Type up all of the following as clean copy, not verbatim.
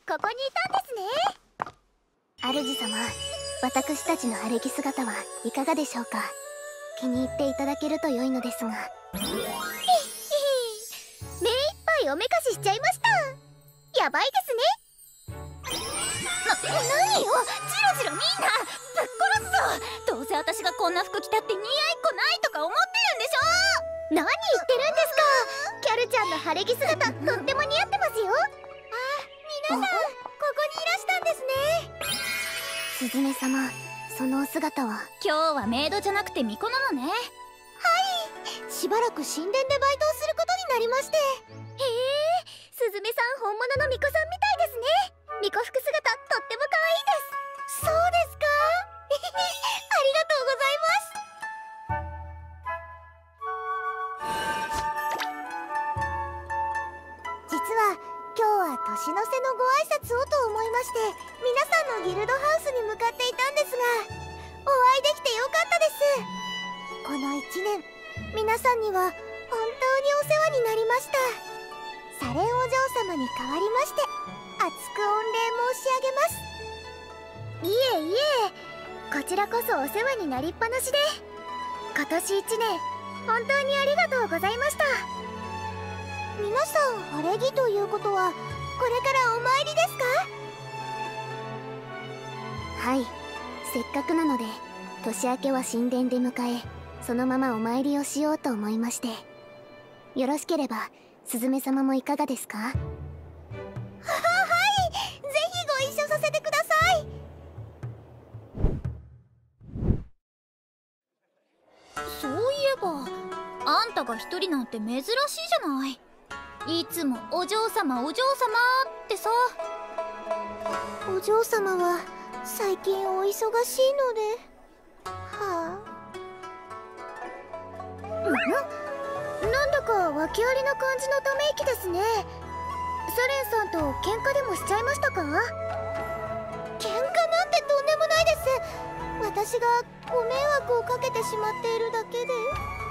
ここにいたんですね。主様、私たちの晴れ着姿はいかがでしょうか。気に入っていただけると良いのですが。目いっぱいおめかししちゃいました。やばいですね。何よ、ジロジロみんなぶっ殺すぞ。どうせ私がこんな服着たって似合いっこないとか思ってるんでしょ。何言ってるんですか。キャルちゃんの晴れ着姿とっても似合ってますよ。皆さん、ここにいらしたんですね。スズメ様、そのお姿は。今日はメイドじゃなくて巫女なのね。はい、しばらく神殿でバイトをすることになりまして。へえ、スズメさん本物の巫女さんみたいですね。巫女服姿とっても可愛いです。そうですか。ありがとうございます。実は今日は年の瀬のご挨拶をと思いまして、皆さんのギルドハウスに向かっていたんですが、お会いできてよかったです。この1年皆さんには本当にお世話になりました。サレンお嬢様に代わりまして厚く御礼申し上げます。いえいえ、こちらこそお世話になりっぱなしで、今年1年本当にありがとうございました。皆さん晴れ着ということはこれからお参りですか。はい、せっかくなので年明けは神殿で迎え、そのままお参りをしようと思いまして。よろしければスズメ様もいかがですか。はい、ぜひご一緒させてください。そういえばあんたが一人なんて珍しいじゃない。いつもお嬢様お嬢様ってさ。お嬢様は最近お忙しいので。はあ、なんだか訳ありな感じのため息ですね。サレンさんと喧嘩でもしちゃいましたか。喧嘩なんてとんでもないです。私がご迷惑をかけてしまっているだけで。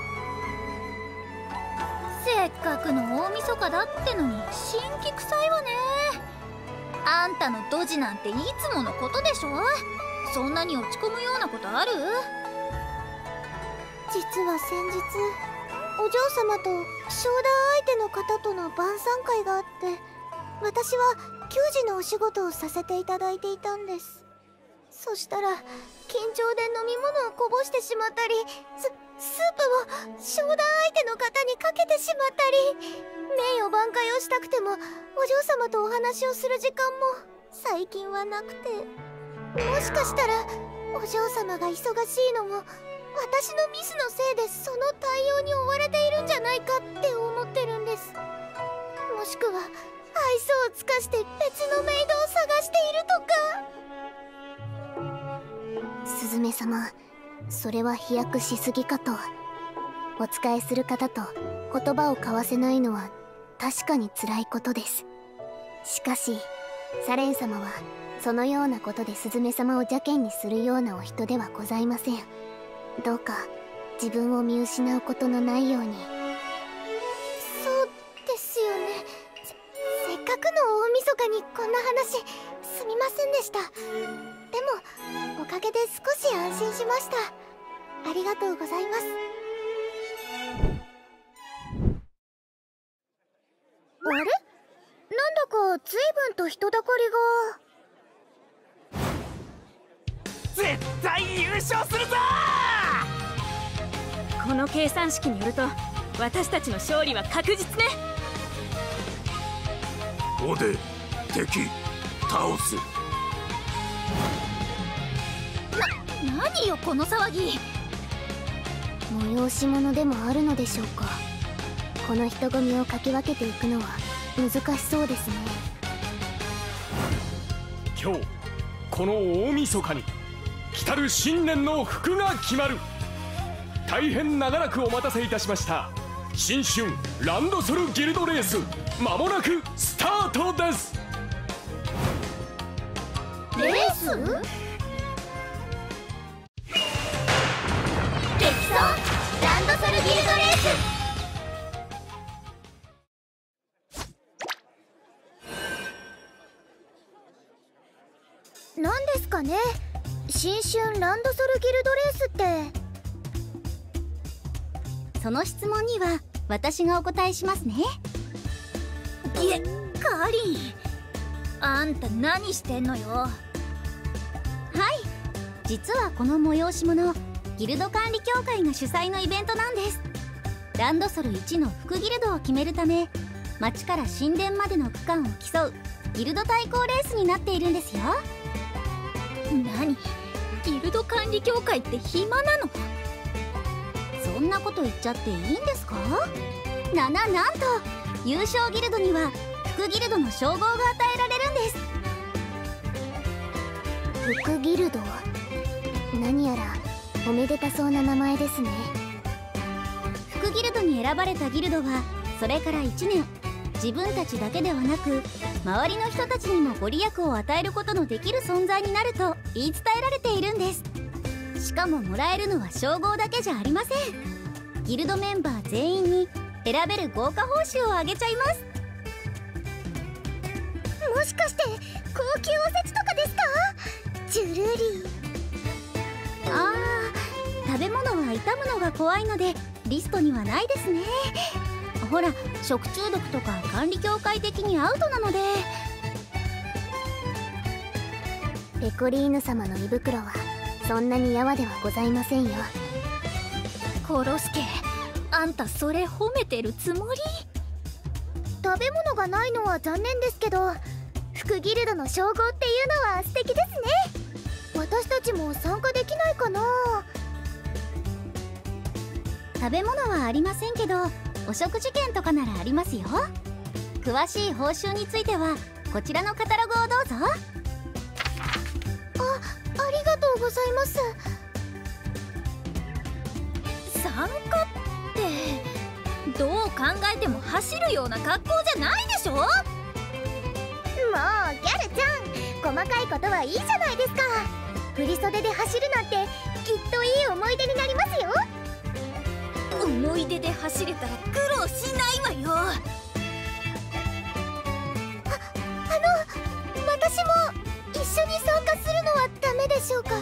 せっかくの大晦日だってのに辛気臭いわね。あんたのドジなんていつものことでしょ。そんなに落ち込むようなことある。実は先日お嬢様と商談相手の方との晩餐会があって、私は給仕のお仕事をさせていただいていたんです。そしたら緊張で飲み物をこぼしてしまったり、スープを商談相手の方にかけてしまったり、名誉挽回をしたくてもお嬢様とお話をする時間も最近はなくて、もしかしたらお嬢様が忙しいのも私のミスのせいでその対応に追われているんじゃないかって思ってるんです。もしくは愛想を尽かして別のメイドを探しているとか。スズメ様、それは飛躍しすぎかと。お仕えする方と言葉を交わせないのは確かに辛いことです。しかしサレン様はそのようなことでスズメ様を邪険にするようなお人ではございません。どうか自分を見失うことのないように。そうですよね。せっかくの大晦日にこんな話すみませんでした。でもおかげで少し安心しました。ありがとうございます。あれ、なんだか随分と人だかりが。 絶対優勝するぞ。 この計算式によると私たちの勝利は確実ね。 オデ、敵倒す。 何よこの騒ぎ。催し物でもあるのでしょうか。この人混みをかき分けていくのは難しそうですね。 今日この大晦日に来たる新年の福が決まる。大変長らくお待たせいたしました。新春ランドソルギルドレース、間もなくスタートです。 レース？激走ランドソルギルドレース。 何ですかね、新春ランドソルギルドレースって。 その質問には私がお答えしますね。 カリン、あんた何してんのよ。 はい、実はこの催し物、ギルド管理協会が主催のイベントなんです。ランドソル1の副ギルドを決めるため、町から神殿までの区間を競うギルド対抗レースになっているんですよ。 何、ギルド管理協会って暇なの？ そんなこと言っちゃっていいんですか？なんと優勝ギルドには副ギルドの称号が与えられるんです。 副ギルド、何やらおめでたそうな名前ですね。 副ギルドに選ばれたギルドはそれから1年、自分たちだけではなく周りの人たちにもご利益を与えることのできる存在になると言い伝えられているんです。しかももらえるのは称号だけじゃありません。ギルドメンバー全員に選べる豪華報酬をあげちゃいます。 もしかして高級おせちとかですか？ジュルリー。 食べ物は傷むのが怖いのでリストにはないですね。ほら、食中毒とか管理協会的にアウトなので。 ペコリーヌ様の胃袋はそんなにやわではございませんよ。 コロスケ、あんたそれ褒めてるつもり？ 食べ物がないのは残念ですけど、副ギルドの称号っていうのは素敵ですね。私たちも参加できないかな。 食べ物はありませんけど、お食事券とかならありますよ。詳しい報酬についてはこちらのカタログをどうぞ。 ありがとうございます。 参加ってどう考えても走るような格好じゃないでしょ。 もうギャルちゃん、細かいことはいいじゃないですか。振り袖で走るなんてきっといい思い出になりますよ。 思い出で走れたら苦労しないわよ。 私も一緒に参加するのはダメでしょうか？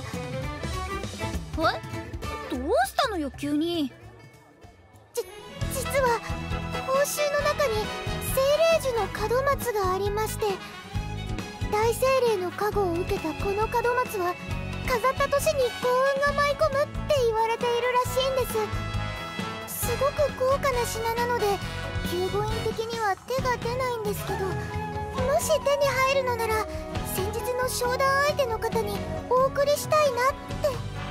どうしたのよ急に。 実は報酬の中に精霊樹の門松がありまして、大精霊の加護を受けたこの門松は飾った年に幸運が舞い込むって言われているらしいんです。すごく高価な品なので救護員的には手が出ないんですけど、もし手に入るのなら先日の商談相手の方にお送りしたいなって。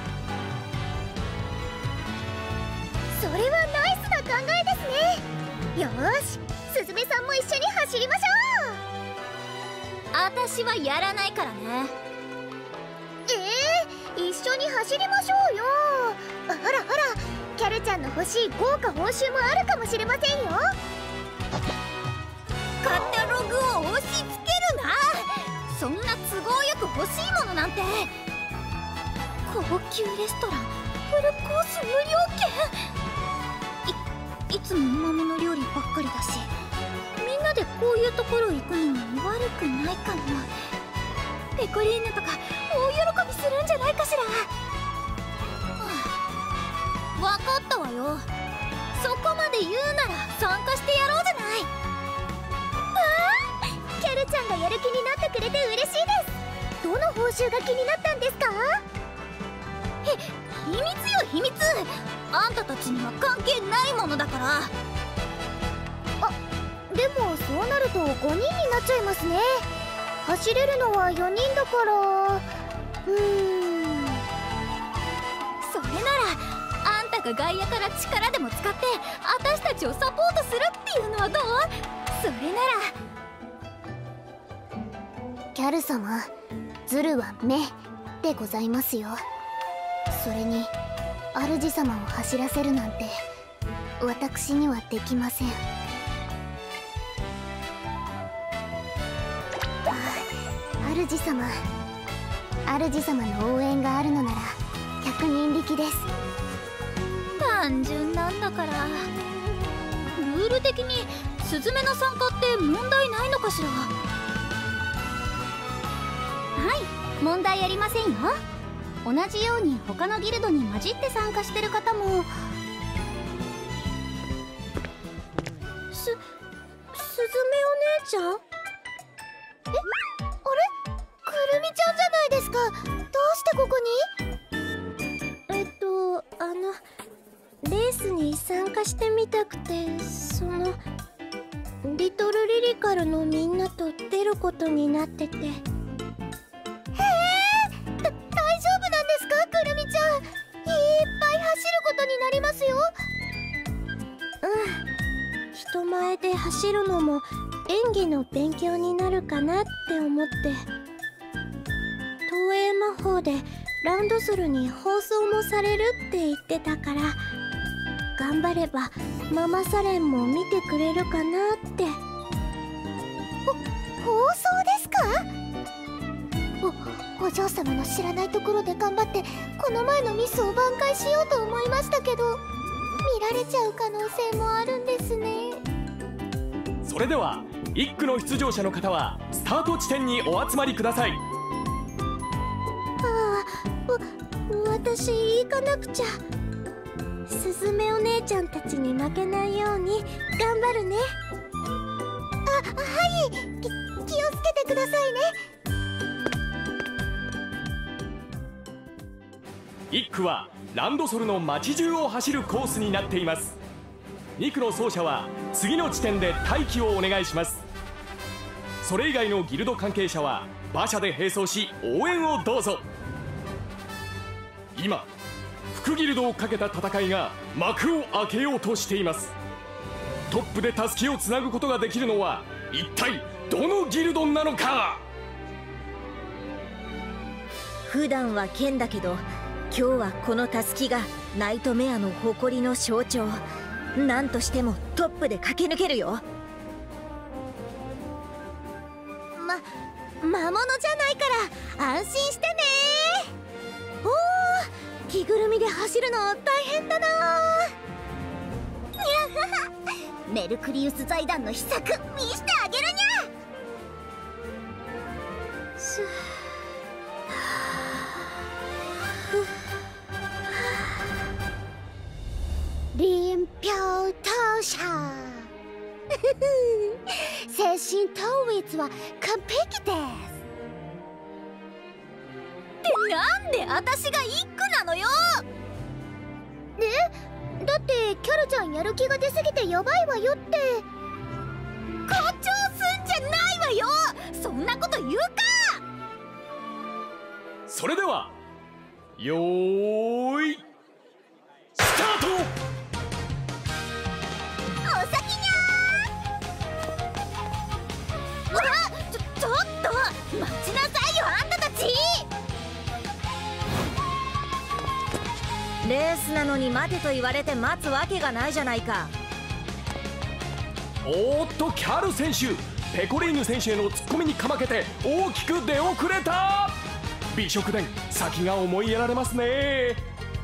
それはナイスな考えですね。よーし、スズメさんも一緒に走りましょう。 私はやらないからね。 一緒に走りましょうよ。ほらほら、キャルちゃんの欲しい豪華報酬もあるかもしれませんよ。 カタログを押し付けるな。そんな都合よく欲しいものなんて。高級レストランフルコース無料券。いつも魔物料理ばっかりだし、みんなでこういうところ行くのも悪くないかも。ペコリーヌとか大喜びするんじゃないかしら。分かったわよ。そこまで言うなら参加してやろうじゃない。 キャルちゃんがやる気になってくれて嬉しいです。どの報酬が気になったんですか？ 秘密よ秘密。あんたたちには関係ないものだから。 でもそうなると5人になっちゃいますね。走れるのは4人だから。 それならあんたが外野から力でも使って私たちをサポートするっていうのはどう？それなら。 キャル様、ズルは目でございますよ。それに主様を走らせるなんて私にはできません。主様の応援があるのなら100人力です。 単純なんだから。ルール的にスズメの参加って問題ないのかしら。 はい、 問題ありませんよ。同じように他のギルドに混じって参加してる方も。 すずめお姉ちゃん？ あれくるみちゃんじゃないですか。どうしてここに？ レースに参加してみたくて、リトルリリカルのみんなと出ることになってて。 大丈夫なんですか、くるみちゃん。いっぱい走ることになりますよ。 人前で走るのも演技の勉強になるかなって思って。投影魔法でランドセルに放送もされるって言ってたから、頑張ればママサレンも見てくれるかなって。 放送ですか？お嬢様の知らないところで頑張ってこの前のミスを挽回しようと思いましたけど、見られちゃう可能性もあるんですね。 それでは1区の出場者の方はスタート地点にお集まりください。 私行かなくちゃ。すずめお姉ちゃんたちに負けないように頑張るね。 はい、気をつけてくださいね。 1区はランドソルの街中を走るコースになっています。2区の走者は次の地点で待機をお願いします。それ以外のギルド関係者は馬車で並走し応援をどうぞ。今副ギルドをかけた戦いが幕を開けようとしています。トップでタスキをつなぐことができるのは一体どのギルドなのか。 普段は剣だけど、今日はこのタスキがナイトメアの誇りの象徴。何としてもトップで駆け抜けるよ。 魔物じゃないから安心してね。着ぐるみで走るの大変だな。 メルクリウス財団の秘策見してあげるにゃ。 臨氷投射精神統一は完璧です。 なんで私が一区なのよ。 だってキャラちゃんやる気が出すぎてやばいわよって。 誇張すんじゃないわよ。そんなこと言うか。 それではよーいスタート。 お先にゃー。ちょっと待ちなさいよ、あんたたち。 レースなのに待てと言われて待つわけがないじゃないか。 おーっとキャル選手、ペコリーヌ選手への突っ込みにかまけて大きく出遅れた。美食伝先が思いやられますね。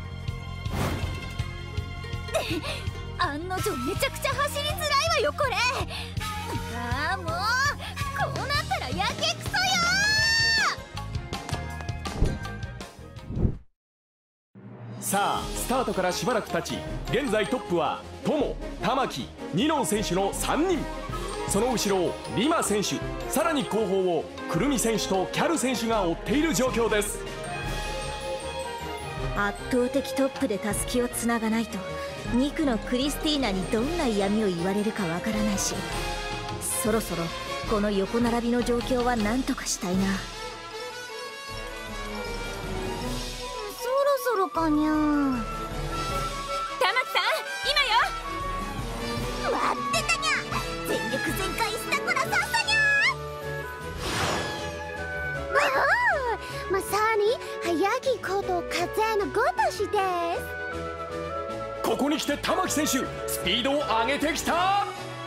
案の定めちゃくちゃ走りづらいわよこれ。ああもうこうなったらやけくそよ。 さあスタートからしばらく経ち、現在トップはトモ、玉木、ニノン選手の3人。その後ろをリマ選手、さらに後方をくるみ選手とキャル選手が追っている状況です。 圧倒的トップでタスキをつながないと2区のクリスティーナにどんな嫌味を言われるかわからないし、そろそろこの横並びの状況は何とかしたいな。 そろそろかにゃ。 玉木さん今よ。 待ってたにゃ。全力全開したこらさっさにゃ。まさに早きこと風のごとしです。 ここに来て玉木選手スピードを上げてきた。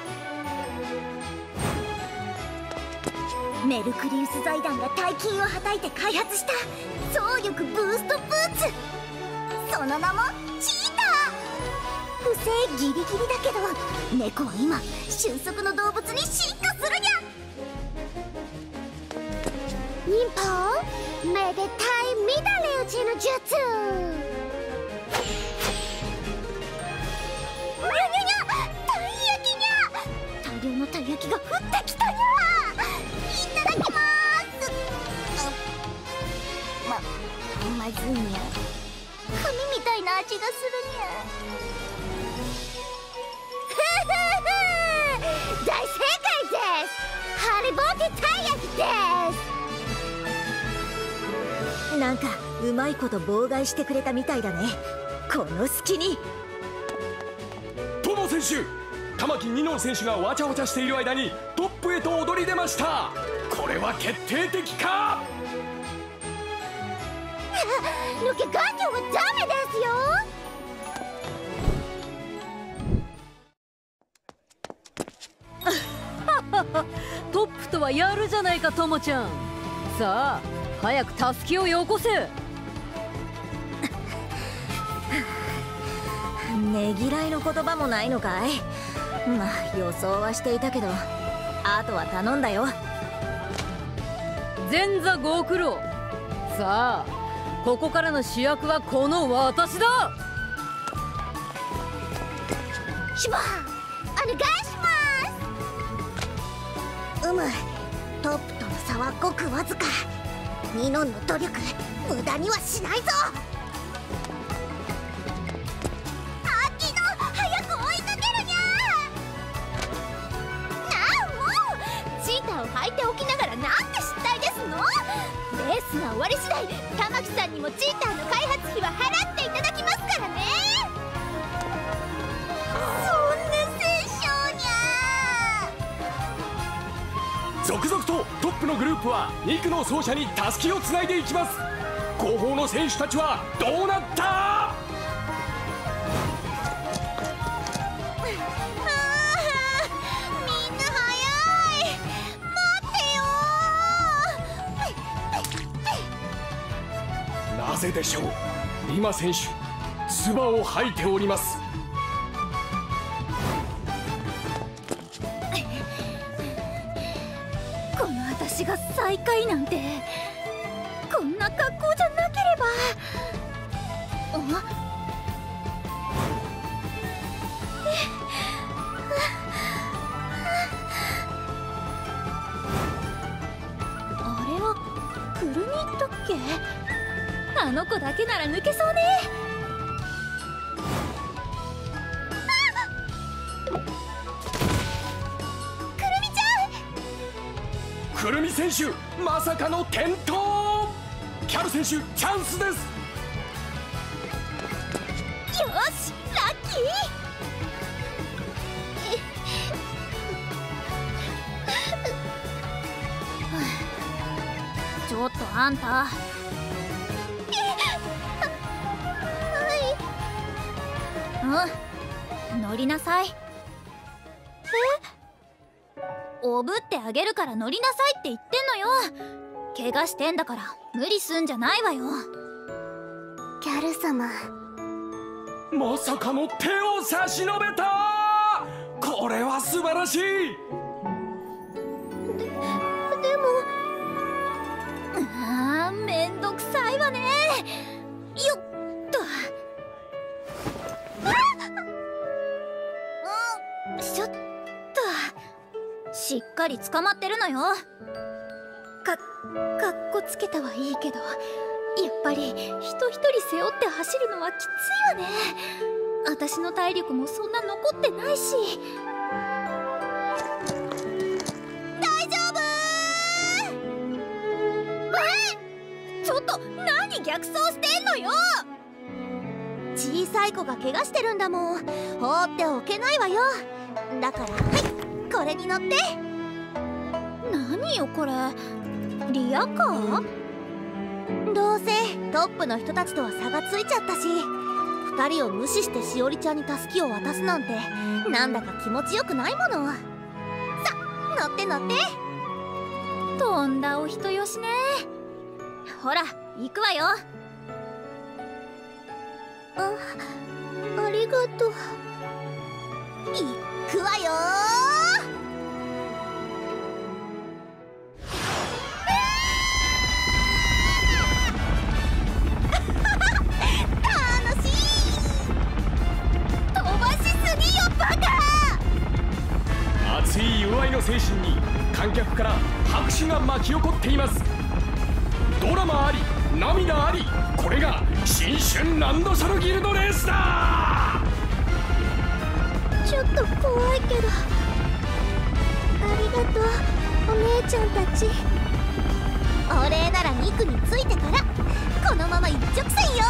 メルクリウス財団が大金をはたいて開発した総力ブーストブーツ、その名もチーター。不正ギリギリだけど猫は今俊足の動物に進化するにゃ。 忍法めでたい乱れ打ちの術。にゃにゃにゃ、たい焼きにゃ。大量のたい焼きが降ってきたにゃ。いただきます。まずいにゃ。紙みたいな味がするにゃ。大正解です。ハリボテたい焼きです。 なんかうまいこと妨害してくれたみたいだね、この隙に。 トモ選手、玉木二能選手がわちゃわちゃしている間にトップへと躍り出ました。これは決定的か。 抜け眼鏡はダメですよ。 トップとはやるじゃないか、ともちゃん。さあ早くたすきをよこせ。 ねぎらいの言葉もないのかい。まあ予想はしていたけど、あとは頼んだよ。 前座ご苦労。さあここからの主役はこの私だ。 シュバーお願いします。トップとの差はごくわずか。ニノンの努力無駄にはしないぞ。アキノ早く追いかけるにゃ。もうチーターを履いておきながらなんて失態ですの。レースが終わり次第玉木さんにもチーターの開発費は払っていただきますからね。そんな戦勝にゃ。 続々とトップのグループは2区の走者にたすきをつないでいきます。後方の選手たちはどうなった。 みんな早い。待ってよ。 なぜでしょう。リマ選手、唾を吐いております。 この私が最下位なんて、こんな格好じゃなければ。あれはくるみだっけ。あの子だけなら抜けそうね。 くるみ選手、まさかの転倒。キャル選手、チャンスです。 よしラッキー。ちょっとあんた。乗りなさい。おぶってあげるから乗りなさいって言ってんのよ。怪我してんだから無理すんじゃないわよ。 キャル様、 まさかの手を差し伸べた。これは素晴らしい。 でもめんどくさいわね。よっと。ちょっとしっかり捕まってるのよ。かっこつけたはいいけど、やっぱり人一人背負って走るのはきついわね。私の体力もそんな残ってないし。大丈夫？ちょっと何逆走してんのよ。小さい子が怪我してるんだもん、放っておけないわよ。だからこれに乗って。何よこれ、リアカー？どうせトップの人たちとは差がついちゃったし、2人を無視してしおりちゃんにたすきを渡すなんてなんだか気持ちよくないもの。さ乗って乗って。とんだお人よしね。ほら行くわよ。ありがとう。行くわよ。 笑いの精神に観客から拍手が巻き起こっています。ドラマあり涙あり、これが新春ランドソルギルドレースだ。 ちょっと怖いけど、ありがとうお姉ちゃんたち。 お礼なら肉についてからこのまま一直線よ。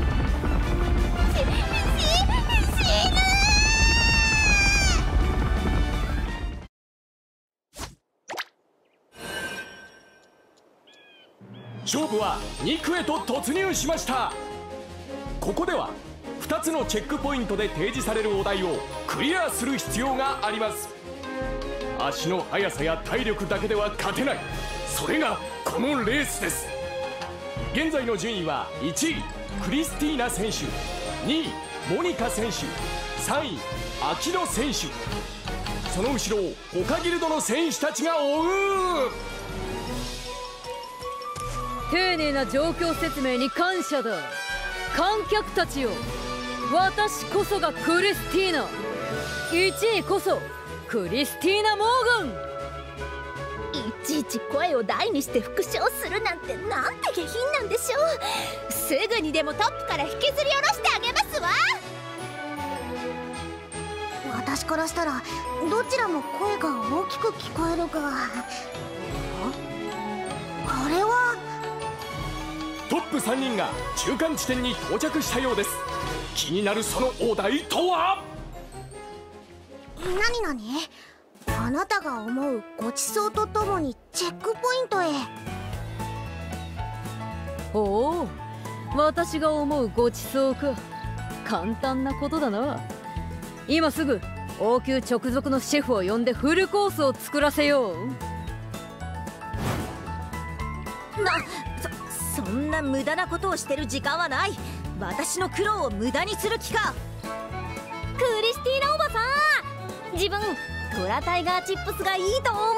死ぬ。 勝負は2区へと突入しました。ここでは2つのチェックポイントで提示されるお題をクリアする必要があります。足の速さや体力だけでは勝てない、それがこのレースです。現在の順位は1位クリスティーナ選手、2位モニカ選手、3位アキノ選手、その後ろを他ギルドの選手たちが追う。 丁寧な状況説明に感謝だ。観客たちよ、私こそがクリスティーナ、1位こそクリスティーナ・モーガン。 いちいち声を大にして復唱するなんてなんて下品なんでしょう。すぐにでもトップから引きずり下ろしてあげますわ。 私からしたらどちらも声が大きく聞こえるが、これはトップ3人が中間地点に到着したようです。気になるそのお題とは？ なにあなたが思うごちそうとともにチェックポイントへ。 おお、私が思うごちそうか。簡単なことだな。今すぐ王宮直属のシェフを呼んでフルコースを作らせよう。 そんな無駄なことをしてる時間はない。私の苦労を無駄にする気か。 クリスティーナおばさん、自分トラタイガーチップスがいいと思う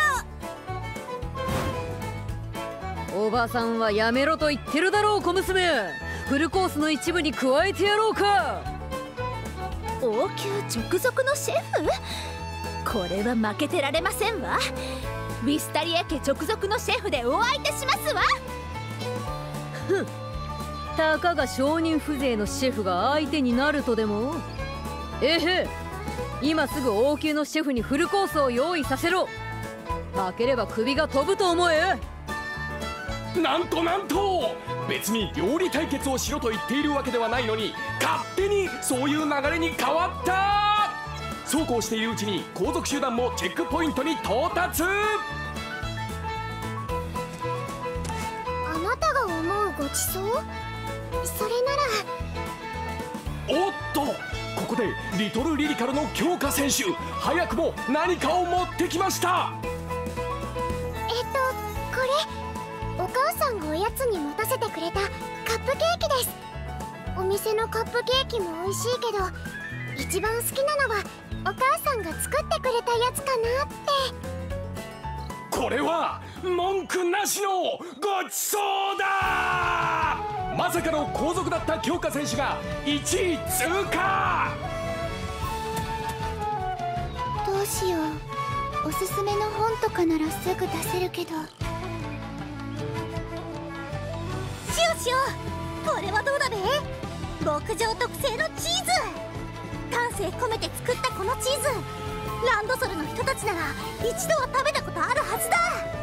っす。 おばさんはやめろと言ってるだろう小娘。フルコースの一部に加えてやろうか。 王宮直属のシェフ？これは負けてられませんわ。ウィスタリア家直属のシェフでお相手しますわ。 ふん、たかが承認風情のシェフが相手になるとでも？えへ、今すぐ王宮のシェフにフルコースを用意させろ。負ければ首が飛ぶと思え。 なんと別に料理対決をしろと言っているわけではないのに、勝手にそういう流れに変わった。そうこうしているうちに後続集団もチェックポイントに到達。 あなたが思うごちそう？それなら。 おっと、ここでリトルリリカルの強化選手、早くも何かを持ってきました。 これお母さんがおやつに持たせてくれたカップケーキです。お店のカップケーキも美味しいけど、一番好きなのはお母さんが作ってくれたやつかなって。 これは文句なしのごちそうだ。まさかの後続だった強化選手が1位通過。 どうしよう、おすすめの本とかならすぐ出せるけど。 しよう、これはどうだべ。牧場特製のチーズ、丹精込めて作ったこのチーズ、ランドソルの人たちなら一度は食べたことあるはずだ。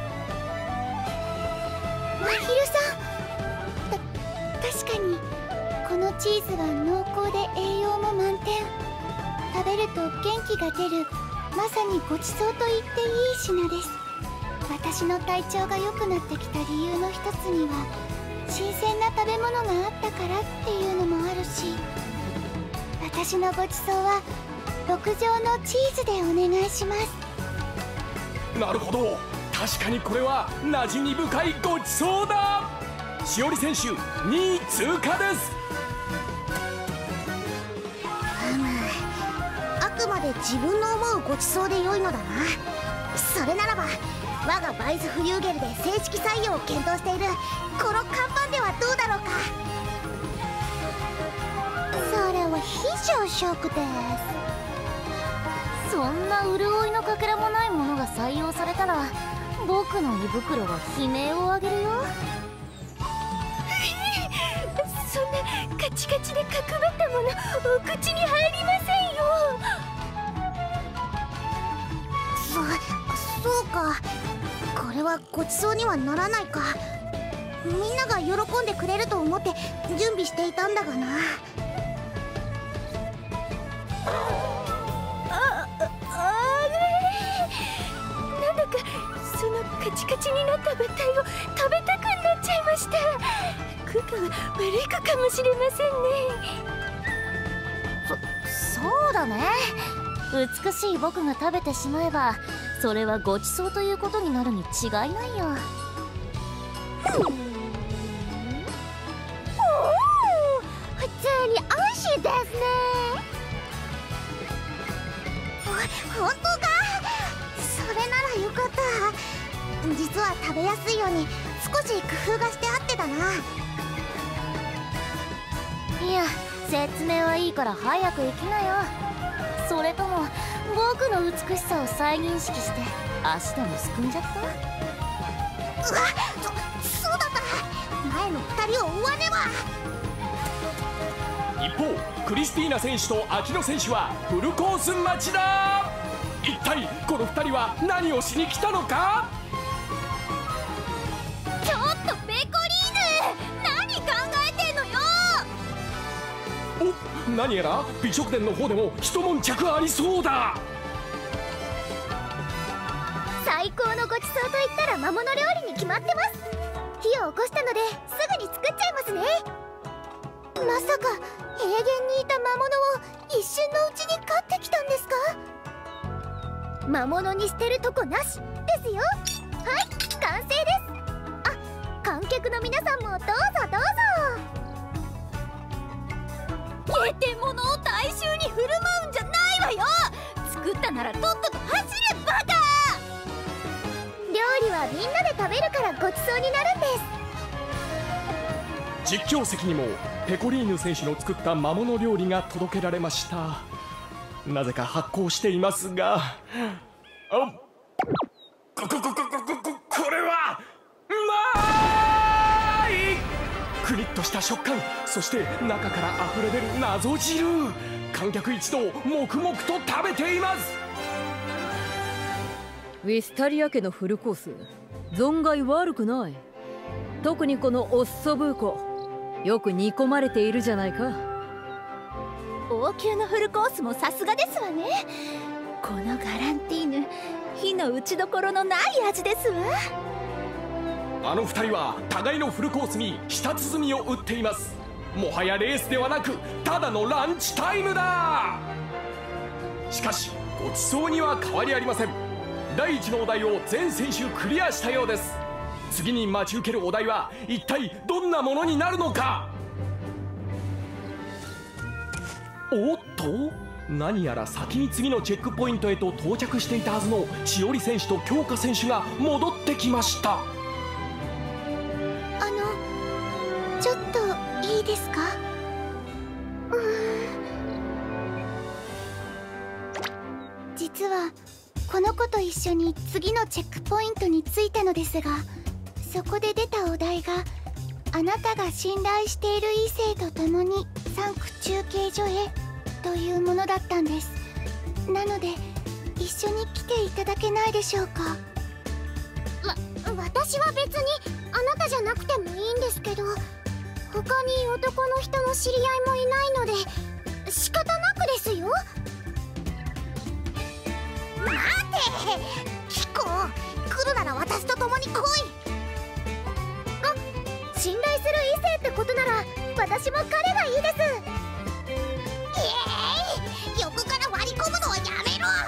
まひるさん、確かにこのチーズは濃厚で栄養も満点。食べると元気が出る、まさにごちそうと言っていい品です。私の体調が良くなってきた理由の一つには、新鮮な食べ物があったからっていうのもあるし、私のごちそうは牧場のチーズでお願いします。 なるほど、確かにこれは馴染み深いごちそうだ。しおり選手2位通過です。 あくまで自分の思うごちそうで良いのだな。それならば我がバイズフリューゲルで正式採用を検討しているこの看板ではどうだろうか。それは非常食です。 そんな潤いのかけらもないものが採用されたら僕の胃袋は悲鳴を上げるよ。 そんなカチカチで角張ったものお口に入りませんよ。 そうか、これはごちそうにはならないか。みんなが喜んでくれると思って準備していたんだがな。 なんだかそのカチカチになった物体を食べたくなっちゃいました。クーが悪い子かもしれませんね。 そうだね。美しい僕が食べてしまえばそれはごちそうということになるに違いないよ。 普通に美味しいですね。本当か？それならよかった。実は食べやすいように少し工夫がしてあってだな。 いや、説明はいいから早く行きなよ。それとも僕の美しさを再認識して足でもすくんじゃった？ うわっ、そうだった。前の2人を追わねば。 一方、クリスティーナ選手とアキノ選手はフルコース待ちだ。一体この2人は何をしに来たのか？ ちょっとペコリーヌ、何考えてんのよ。 お、何やら美食殿の方でも一悶着ありそうだ。 最高のごちそうといったら魔物料理に決まってます。火を起こしたのですぐに作っちゃいますね。 まさか平原にいた魔物を一瞬のうちに飼ってきたんですか？ 魔物に捨てるとこなしですよ。はい、完成です。あ、観客の皆さんもどうぞどうぞ。 ゲテモノを大衆に振る舞うんじゃないわよ。作ったならとっとと走れバカ。 料理はみんなで食べるからごちそうになるんです。 実況席にもペコリーヌ選手の作った魔物料理が届けられました。なぜか発酵していますが、これはうまい！クリッとした食感、そして中から溢れ出る謎汁。観客一同黙々と食べています。 ウィスタリア家のフルコース、存外悪くない。特にこのオッソブーコ、よく煮込まれているじゃないか。 王宮のフルコースもさすがですわね。このガランティーヌ、火の打ちどころのない味ですわ。 あの2人は互いのフルコースに舌鼓を打っています。もはやレースではなくただのランチタイムだ。しかしごちそうには変わりありません。第1のお題を全選手クリアしたようです。次に待ち受けるお題は一体どんなものになるのか。おっと、何やら先に次のチェックポイントへと到着していたはずの千織選手と京香選手が戻ってきました。 ちょっといいですか？実はこの子と一緒に次のチェックポイントに着いたのですが、そこで出たお題があなたが信頼している異性と共に産区中継所へというものだったんです。なので一緒に来ていただけないでしょうか？私は別にあなたじゃなくてもいいんですけど、他に男の人の知り合いもいないので仕方なくですよ。待てキコ、来るなら私と共に来い。 あ、信頼する異性ってことなら私も彼がいいです。 横から割り込むのはやめろ。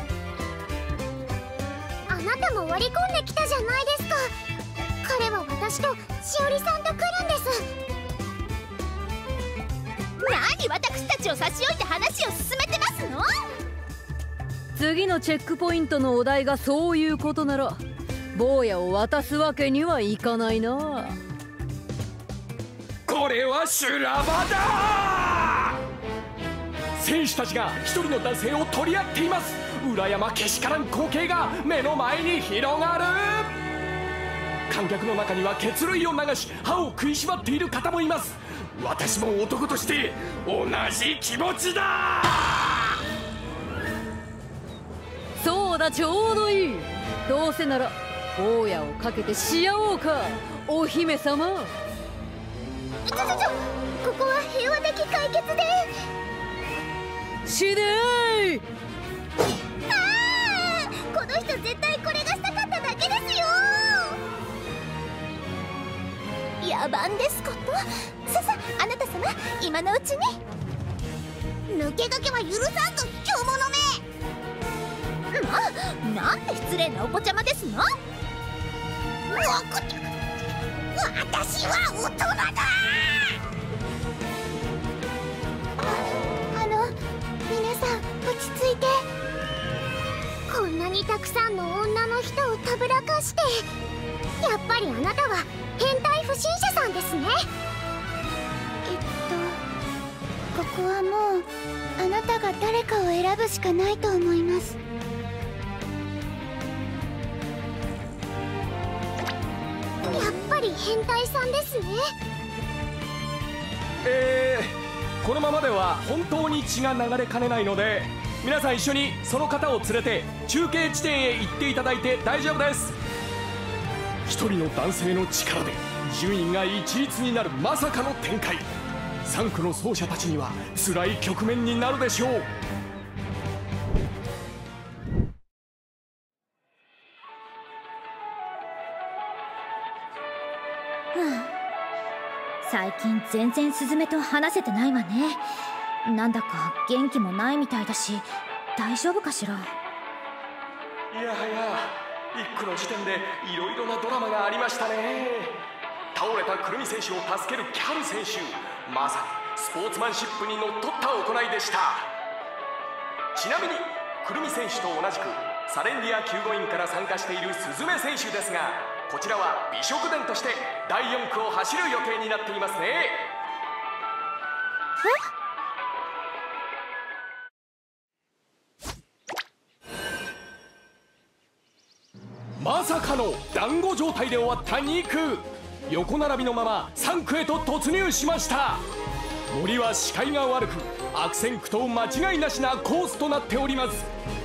あなたも割り込んできたじゃないですか。彼は私としおりさんと来るんです。 何私たちを差し置いて話を進めてますの？ 次のチェックポイントのお題がそういうことなら坊やを渡すわけにはいかないな。 これは修羅場だ。 選手たちが一人の男性を取り合っています。裏山けしからん光景が目の前に広がる。観客の中には血類を流し歯を食いしばっている方もいます。私も男として同じ気持ちだ。 そうだ、ちょうどいい。どうせなら荒野をかけてし合おうか、お姫様。 ここは平和的解決で。 しでーい。 この人絶対これがしたかっただけですよ。野蛮ですこと。さあなた様、今のうちに。抜け駆けは許さんぞ、卑怯者め。なんて失礼なお子ちゃまですの。私は大人だ。皆さん落ち着いて。こんなにたくさんの女の人をたぶらかして、やっぱりあなたは変態不審者さんですね。 ここはもうあなたが誰かを選ぶしかないと思います。 やっぱり変態さんですね。 このままでは本当に血が流れかねないので、皆さん一緒にその方を連れて中継地点へ行っていただいて大丈夫です。一人の男性の力で順位が一律になるまさかの展開。3区の走者たちには辛い局面になるでしょう。 最近全然スズメと話せてないわね。なんだか元気もないみたいだし、大丈夫かしら。 いやはや、1区の時点でいろいろなドラマがありましたね。倒れたくるみ選手を助けるキャル選手、まさにスポーツマンシップにのっとった行いでした。ちなみにくるみ選手と同じくサレンディア救護員から参加しているスズメ選手ですが、こちらは美食伝として第4区を走る予定になっていますね。まさかの団子状態で終わった2区。横並びのまま3区へと突入しました。森は視界が悪く悪戦苦闘間違いなしなコースとなっております。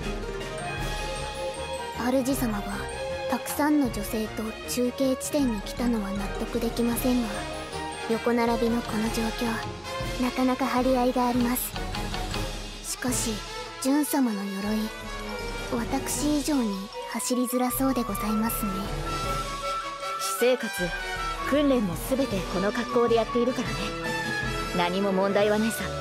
主様がたくさんの女性と中継地点に来たのは納得できませんが、横並びのこの状況、なかなか張り合いがあります。しかし純様の鎧、私以上に走りづらそうでございますね。 私生活、訓練も全てこの格好でやっているからね。何も問題はねえさ。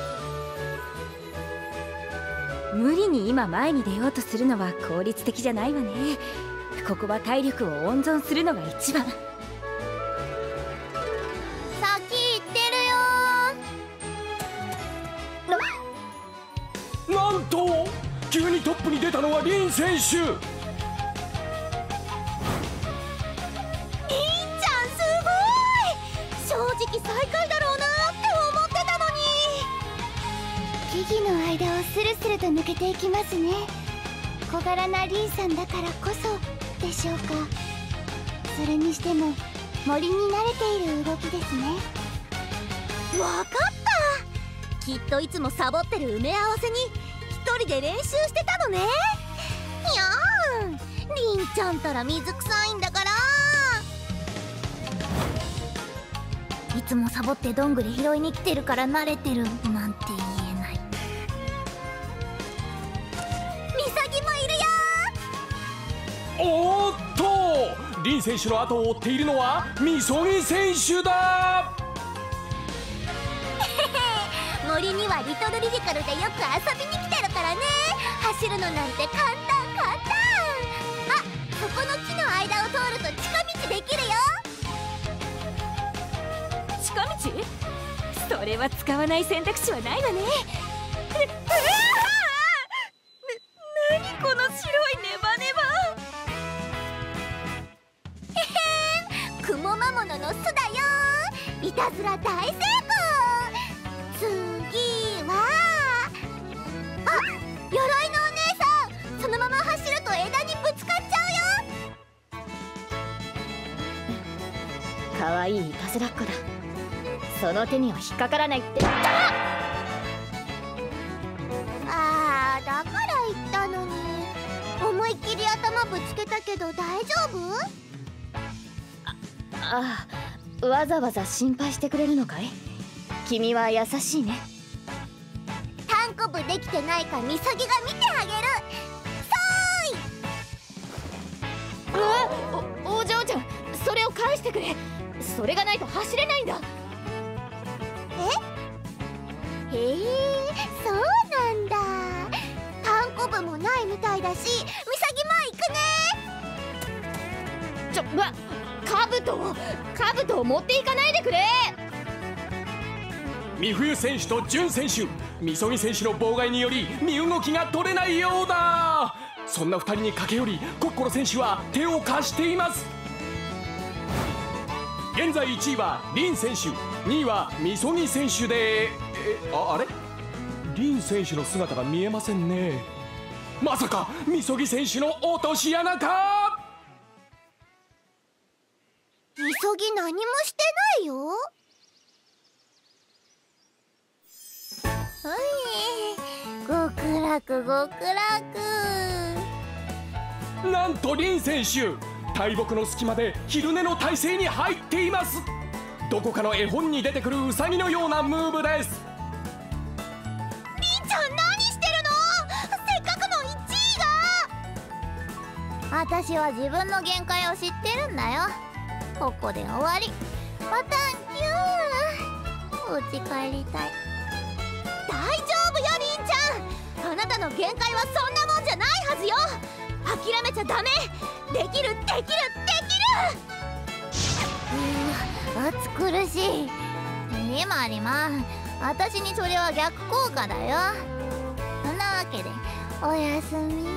無理に今前に出ようとするのは効率的じゃないわね。ここは体力を温存するのが一番。 先行ってるよ。 なんと急にトップに出たのはリン選手。リンちゃんすごい。正直最下位だろうなって思ってたのに。 木々の間をスルスルと抜けていきますね。小柄なリンさんだからこそでしょうか。それにしても森に慣れている動きですね。 わかった。きっといつもサボってる埋め合わせに一人で練習してたのね。いやーん、りんちゃんたら水臭いんだから。いつもサボってどんぐり拾いに来てるから慣れてるなんて言えない。ミサギもいるよ。 おーっと、リン選手の後を追っているのはみそぎ選手だ。 森にはリトルリリカルでよく遊びに来てるからね。走るのなんて簡単簡単。あ、そこの木の間を通ると近道できるよ。 近道？それは使わない選択肢はないわね。何この白いネバネバ。クモ魔物の巣だよ。いたずら大成功。次は愛いいたずらっ子だ。その手には引っかからないって。 あー、だから言ったのに。思いっきり頭ぶつけたけど大丈夫？ ああ、わざわざ心配してくれるのかい？君は優しいね。 タンコブできてないかみさぎが見てあげる。 お嬢ちゃん、それを返してくれ。それがないと走れないんだ。 へえ、そうなんだ。タンコブもないみたいだし、みさぎも行くね。 カブトを持っていかないでくれ。 美冬選手と純選手、みそぎ選手の妨害により身動きが取れないようだ。そんな2人に駆け寄り、コッコロ選手は手を貸しています。現在1位はリン選手、2位はみそぎ選手で、あれリン選手の姿が見えませんね。まさかみそぎ選手の落とし穴か？ みそぎ何もしてないよ。極楽極楽。 なんとリン選手、大木の隙間で昼寝の体勢に入っています。どこかの絵本に出てくるウサギのようなムーブです。 リンちゃん何してるの？せっかくの1位が。私は自分の限界を知ってるんだよ。ここで終わり。またキュー。家帰りたい。大丈夫よリンちゃん、あなたの限界はそんなもんじゃないはずよ。諦めちゃダメ。できるできるできる。暑苦しい。リマ、私にそれは逆効果だよ。そんなわけでおやすみ。イエ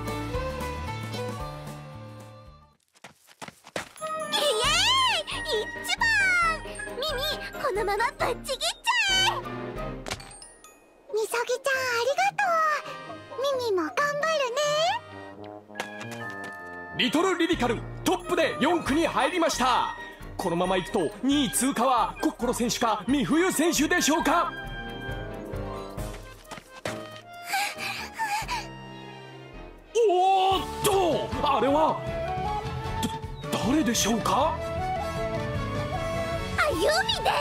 ーイ、一番。ミミ、このままぶっちぎっちゃえ。みそぎちゃんありがとう。ミミも頑張るね。 リトルリリカルトップで4区に入りました。このままいくと2位通過はコッコロ選手か美冬選手でしょうか。おーっと、あれは誰でしょうか。 あゆみです。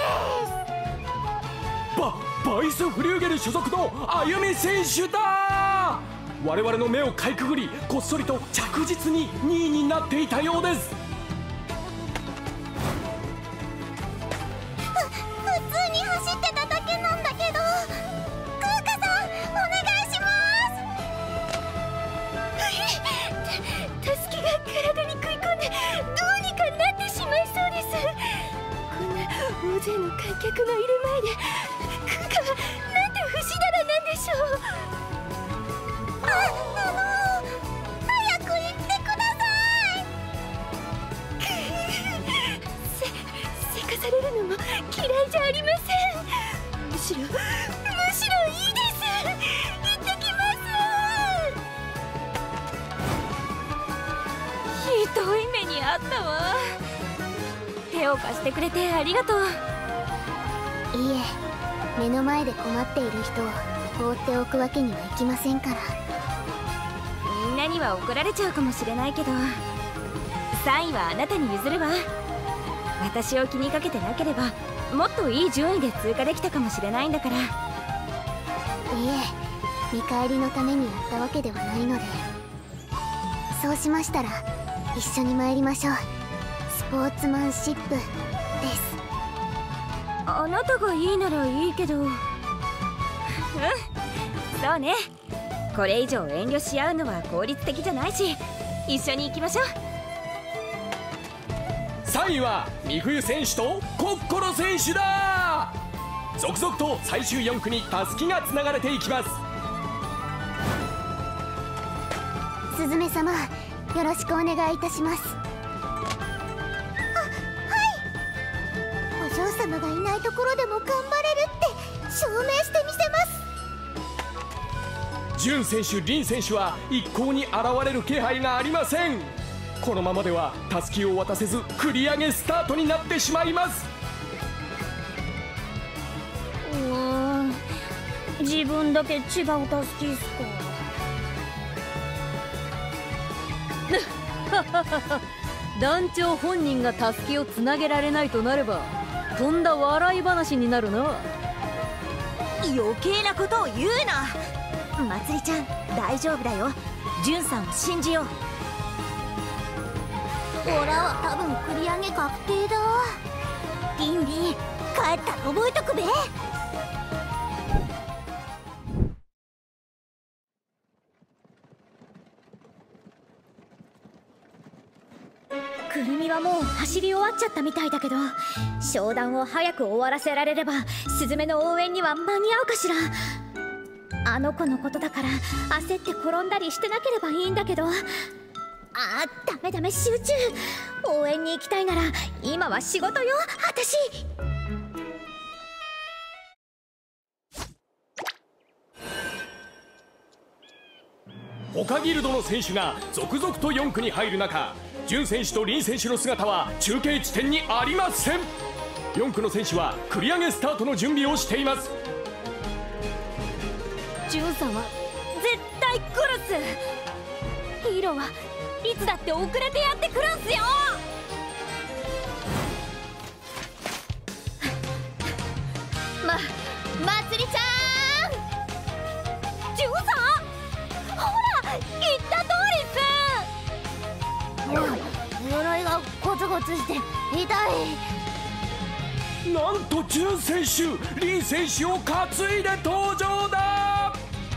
バイスフリューゲル所属のあゆみ選手だ。我々の目をかいくぐり、こっそりと着実に2位になっていたようです。 普通に走ってただけなんだけど、クーカさんお願いします。 たすきが体に食い込んでどうにかなってしまいそうです。こんな大勢の観客がいる前でクーカはなんて不死だらなんでしょう。 早く行ってください。 せかされるのも嫌いじゃありません。むしろいいです。行ってきます。 ひどい目にあったわ。手を貸してくれてありがとう。 いえ、目の前で困っている人を放っておくわけにはいきませんから。 みんなには怒られちゃうかもしれないけど、3位はあなたに譲るわ。私を気にかけてなければもっといい順位で通過できたかもしれないんだから。 いえ、見返りのためにやったわけではないので。そうしましたら一緒に参りましょう。スポーツマンシップです。 あなたがいいならいいけど。そうね。これ以上遠慮し合うのは効率的じゃないし、一緒に行きましょう。 3位は美冬選手とコッコロ選手だ。続々と最終4区にたすきがつながれていきます。 スズメ様、よろしくお願いいたします。お嬢様がいないところでも頑張れるって証明してみせます。 純選手、リン選手は一向に現れる気配がありません。 このままではたすきを渡せず繰り上げスタートになってしまいます。 自分だけ違うたすきっすか。 団長本人がたすきをつなげられないとなればとんだ笑い話になるな。 余計なことを言うな。まつりちゃん大丈夫だよ。ジュンさんを信じよう。 オラは多分繰り上げ確定だ。リンリン、帰ったら覚えとくべ。 くるみはもう走り終わっちゃったみたいだけど、商談を早く終わらせられればスズメの応援には間に合うかしら。あの子のことだから焦って転んだりしてなければいいんだけど。ダメダメ、集中。応援に行きたいなら今は仕事よ、私。 他ギルドの選手が続々と4区に入る中、ジュン選手とリン選手の姿は中継地点にありません。4区の選手は繰り上げスタートの準備をしています。 ジュンさんは絶対来るっす。ヒーローはいつだって遅れてやってくるんすよ。まつりちゃん、ジュンさん、ほら言った通りっす。 鎧がゴツゴツして痛い。 なんとジュン選手、リン選手を担いで登場だ。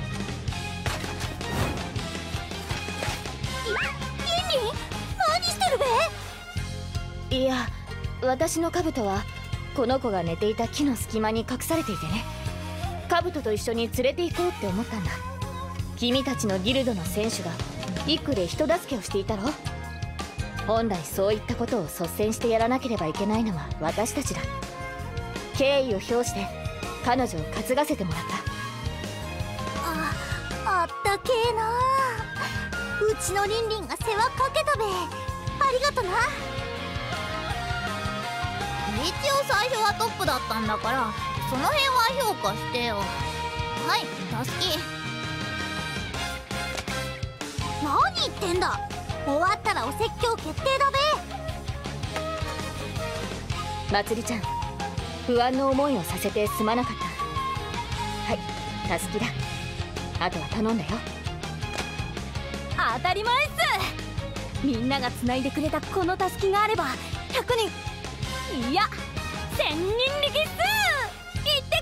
リンリン、何してるべ。 いや、私の兜はこの子が寝ていた木の隙間に隠されていてね、兜と一緒に連れて行こうって思ったんだ。君たちのギルドの選手が一区で人助けをしていたろ。本来そういったことを率先してやらなければいけないのは私たちだ。敬意を表して彼女を担がせてもらった。 あったけえな。うちのリンリンが世話かけたべ。ありがとな。一応最初はトップだったんだから、その辺は評価してよ。はい、たすき。何言ってんだ。終わったらお説教決定だべ。 まつりちゃん、不安の思いをさせてすまなかった。はい、たすきだ。あとは頼んだよ。当たり前っす。みんながつないでくれたこのたすきがあれば100人、いや1000人力っす。行って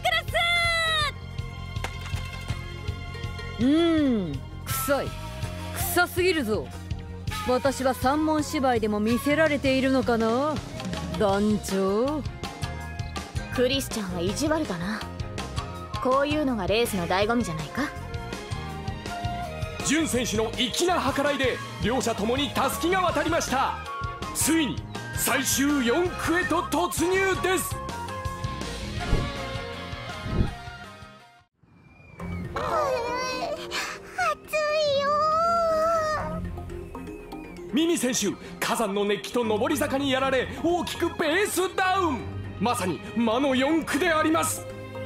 くるっす。 臭い、臭すぎるぞ。私は三文芝居でも見せられているのかな、団長。 クリスちゃんは意地悪だな。こういうのがレースの醍醐味じゃないか。 ジュン選手の粋な計らいで両者ともにたすきが渡りました。ついに最終4区へと突入です。ミミ選手、火山の熱気と上り坂にやられ大きくペースダウン。まさに魔の4区であります。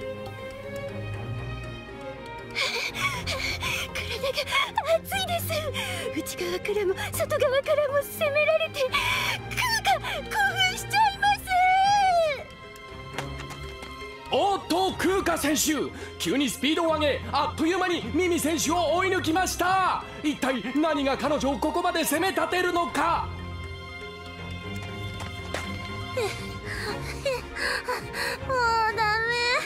体が熱いです。内側からも外側からも攻められて、興奮しちゃいます。 おっと、クーカ選手、急にスピードを上げ、あっという間にミミ選手を追い抜きました。一体何が彼女をここまで攻め立てるのか。 もうダ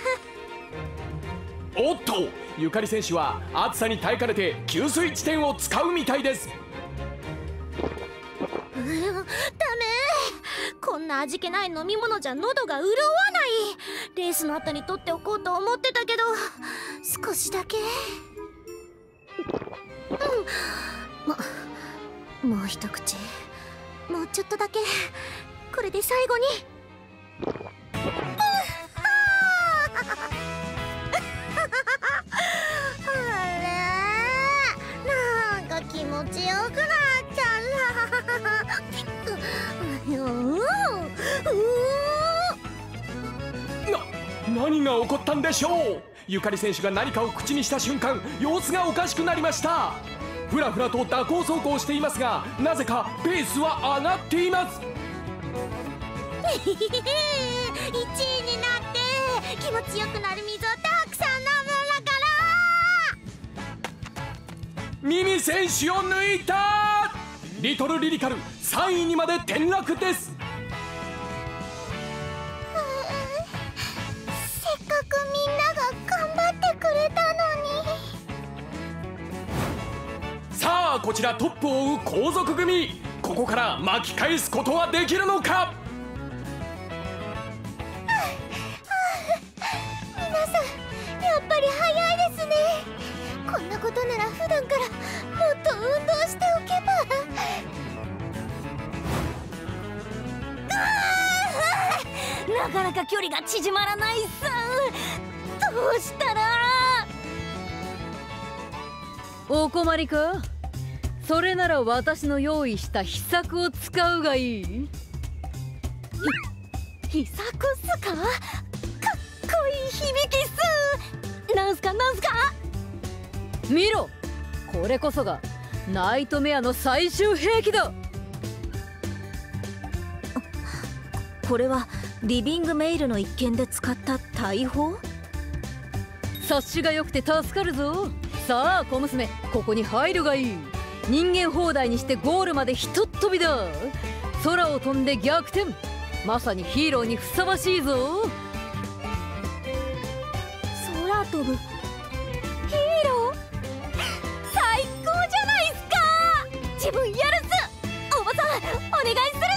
メ。 おっと、ゆかり選手は暑さに耐えかねて給水地点を使うみたいです。 ダメ。こんな味気ない飲み物じゃ喉が潤わない。レースの後に取っておこうと思ってたけど、少しだけ。もう一口。もうちょっとだけ。これで最後に。あれ、なんか気持ちよくなっちゃうな。 何が起こったんでしょう。ゆかり選手が何かを口にした瞬間、様子がおかしくなりました。ふらふらと蛇行走行していますが、なぜかペースは上がっています。 1位になって気持ちよくなる水をたくさん飲むんだから。 ミミ選手を抜いた。リトルリリカル3位にまで転落です。 せっかくみんなが頑張ってくれたのに。 さあこちらトップを追う後続組、ここから巻き返すことはできるのか。 皆さんやっぱり早いですね。こんなことなら普段からもっと運動しておけば。 なかなか距離が縮まらないさ。どうしたら。 お困りか。それなら私の用意した秘策を使うがいい。 秘策っすか。かっこいい響きっす。なんすかなんすか。 見ろ、これこそがナイトメアの最終兵器だ。 これはリビングメイルの一件で使った大砲。 察しが良くて助かるぞ。さあ小娘、ここに入るがいい。人間放題にしてゴールまでひとっ飛びだ。空を飛んで逆転、まさにヒーローにふさわしいぞ。 空飛ぶヒーロー、最高じゃないっすか。自分やるっす。おばさんお願いする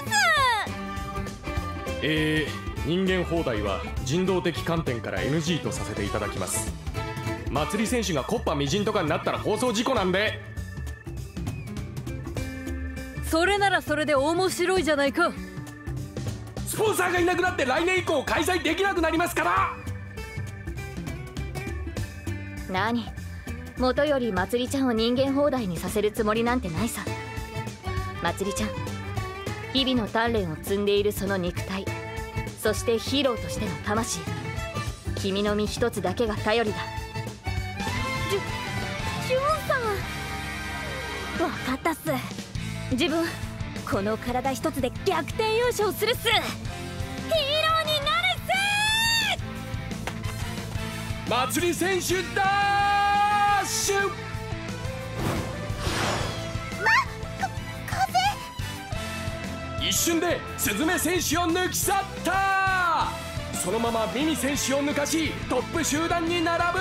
っす。 人間放題は人道的観点から NG とさせていただきます。まつり選手がコッパみじんとかになったら放送事故なんで。 それならそれで面白いじゃないか。 スポンサーがいなくなって来年以降開催できなくなりますから。 何、元よりまつりちゃんを人間放題にさせるつもりなんてないさ。まつりちゃん、日々の鍛錬を積んでいるその肉体、そしてヒーローとしての魂、君の身一つだけが頼りだ。 ジュンさん、分かったっす。自分この体一つで逆転優勝するっす。ヒーローになるっす。 まつり選手ダッシュ。一瞬でスズメ選手を抜き去った。そのままミミ選手を抜かしトップ集団に並ぶ。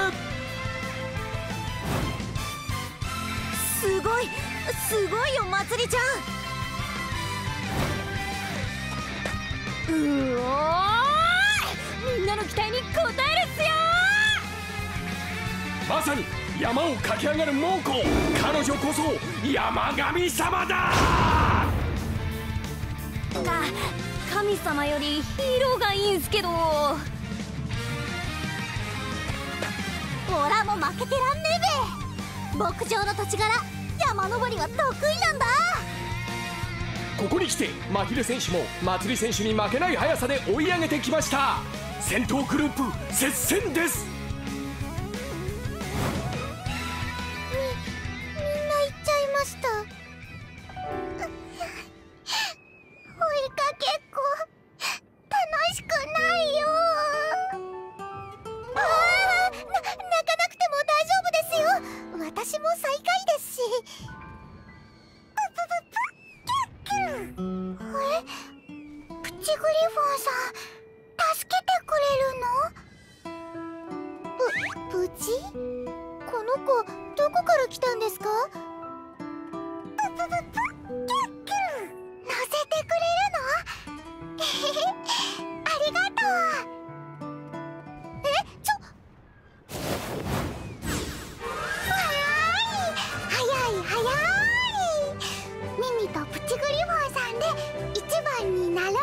すごいよまつりちゃん。うおー、みんなの期待に応えるっすよ。 まさに山を駆け上がる猛虎、彼女こそ山神様だ。 神様よりヒーローがいいんすけど。オラも負けてらんねえべ。牧場の土地柄、山登りは得意なんだ。 ここに来てまひる選手もまつり選手に負けない速さで追い上げてきました。先頭グループ接戦です。 みんな行っちゃいました。追いかけっこ楽しくないよ。泣かなくても大丈夫ですよ。私も最下位ですし。プチグリフォンさん助けてくれるの？プチ？この子どこから来たんですか？乗せてくれるの？ありがとう。早い。ミミとプチグリフォンさんで一番になろ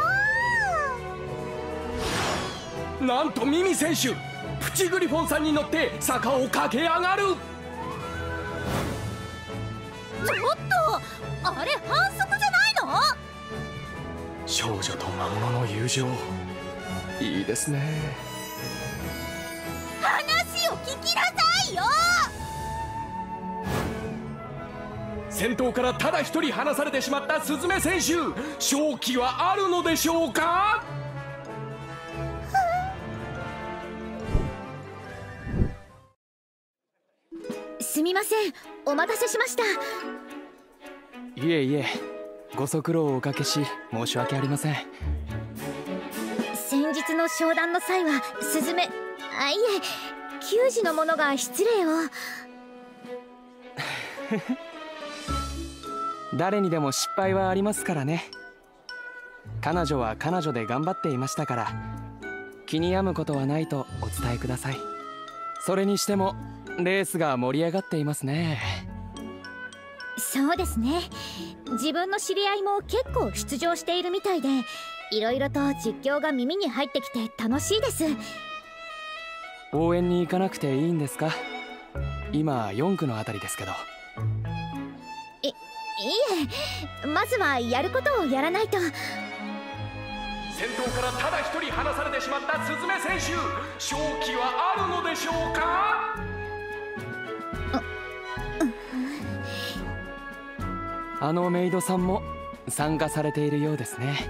う。 なんとミミ選手、プチグリフォンさんに乗って坂を駆け上がる。 ちょっとあれ反則じゃないの？ 少女と魔物の友情、いいですね。 きなさいよ。 先頭からただ一人離されてしまったスズメ選手、勝機はあるのでしょうか？ すみません、お待たせしました。 いえいえ、ご足労をおかけし申し訳ありません。 先日の商談の際はスズメ、いえ球児の者が失礼を。 誰にでも失敗はありますからね。彼女は彼女で頑張っていましたから、気に病むことはないとお伝えください。それにしてもレースが盛り上がっていますね。 そうですね、自分の知り合いも結構出場しているみたいで、いろいろと実況が耳に入ってきて楽しいです。 応援に行かなくていいんですか？今4区のあたりですけど。 いえ、まずはやることをやらないと。 先頭からただ一人離されてしまったスズメ選手、勝機はあるのでしょうか？ あのメイドさんも参加されているようですね。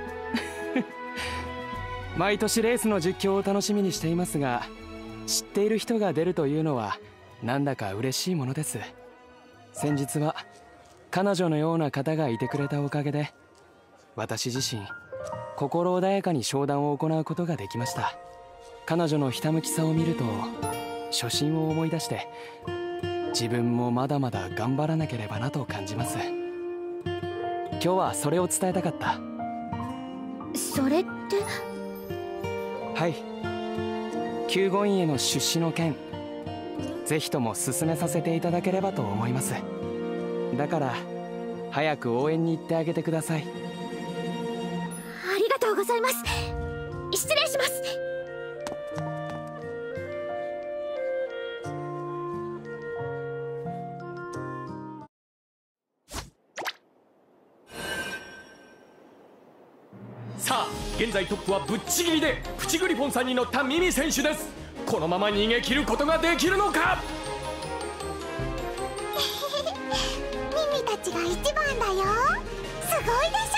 毎年レースの実況を楽しみにしていますが、知っている人が出るというのはなんだか嬉しいものです。先日は彼女のような方がいてくれたおかげで、私自身心穏やかに商談を行うことができました。彼女のひたむきさを見ると初心を思い出して、自分もまだまだ頑張らなければなと感じます。今日はそれを伝えたかった。 それって？ はい、救護院への出資の件、ぜひとも進めさせていただければと思います。だから早く応援に行ってあげてください。 ありがとうございます。失礼します。 さあ、現在トップはぶっちぎりでプチグリフォンさんに乗ったミミ選手です。このまま逃げ切ることができるのか？ ミミたちが一番だよ。すごいでしょ。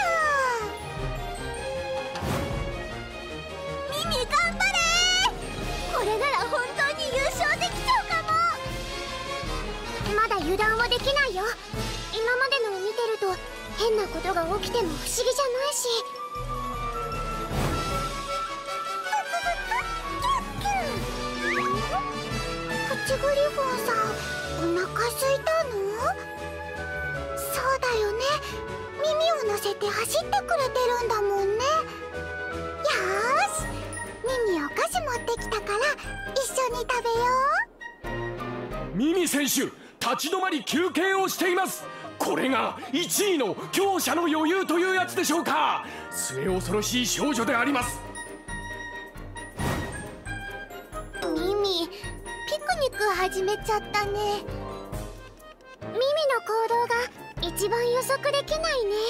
ミミ頑張れ。これなら本当に優勝できちゃうかも。 まだ油断はできないよ。今までのを見てると変なことが起きても不思議じゃないし。プチグリフォンさん、お腹すいたの？そうだよね、耳を乗せて走ってくれてるんだもんね。よーし、ミミお菓子持ってきたから一緒に食べよう。 ミミ選手、立ち止まり休憩をしています。これが1位の強者の余裕というやつでしょうか？末恐ろしい少女であります。 ミミ、ピクニック始めちゃったね。ミミの行動が一番予測できないね。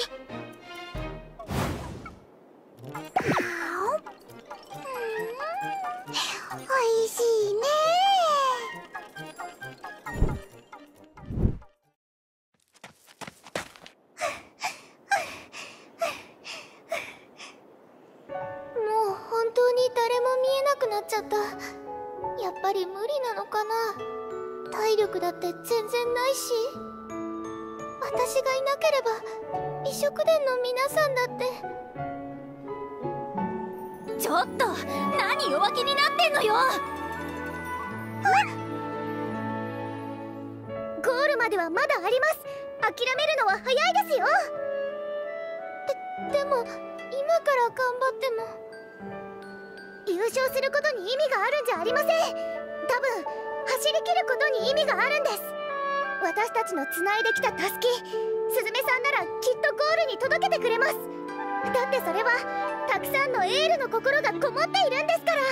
おいしいね。もう本当に誰も見えなくなっちゃった。やっぱり無理なのかな。体力だって全然ないし、私がいなければ美食殿の皆さんだって。 ちょっと何弱気になってんのよ。 ゴールまではまだあります。諦めるのは早いですよ。でも今から頑張っても優勝することに意味があるんじゃありません。多分走り切ることに意味があるんです。私たちのつないできたたすき、スズメさんならきっとゴールに届けてくれます。だってそれはたくさんのエールの心がこもっているんですから。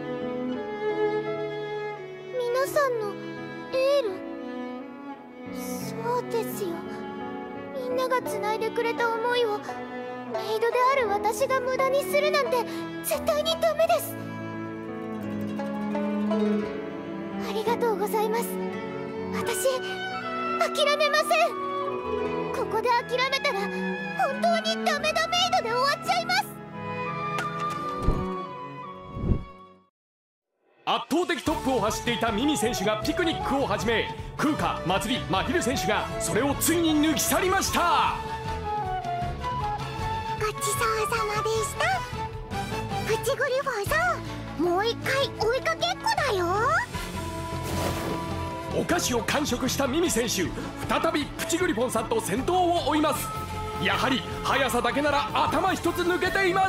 皆さんのエール、そうですよ。みんながつないでくれた思いをメイドである私が無駄にするなんて絶対にダメです。ありとうございます。私諦めません。ここで諦めたら本当にダメダメイドで終わっちゃいます。 圧倒的トップを走っていたミミ選手がピクニックを始め、クーカ、まつり、まひる選手がそれをついに抜き去りました。 ごちそうさまでした。プチグリファーさん、もう一回追いかけっこだよ。 お菓子を完食したミミ選手、再びプチグリフォンさんと先頭を追います。やはり速さだけなら頭一つ抜けています。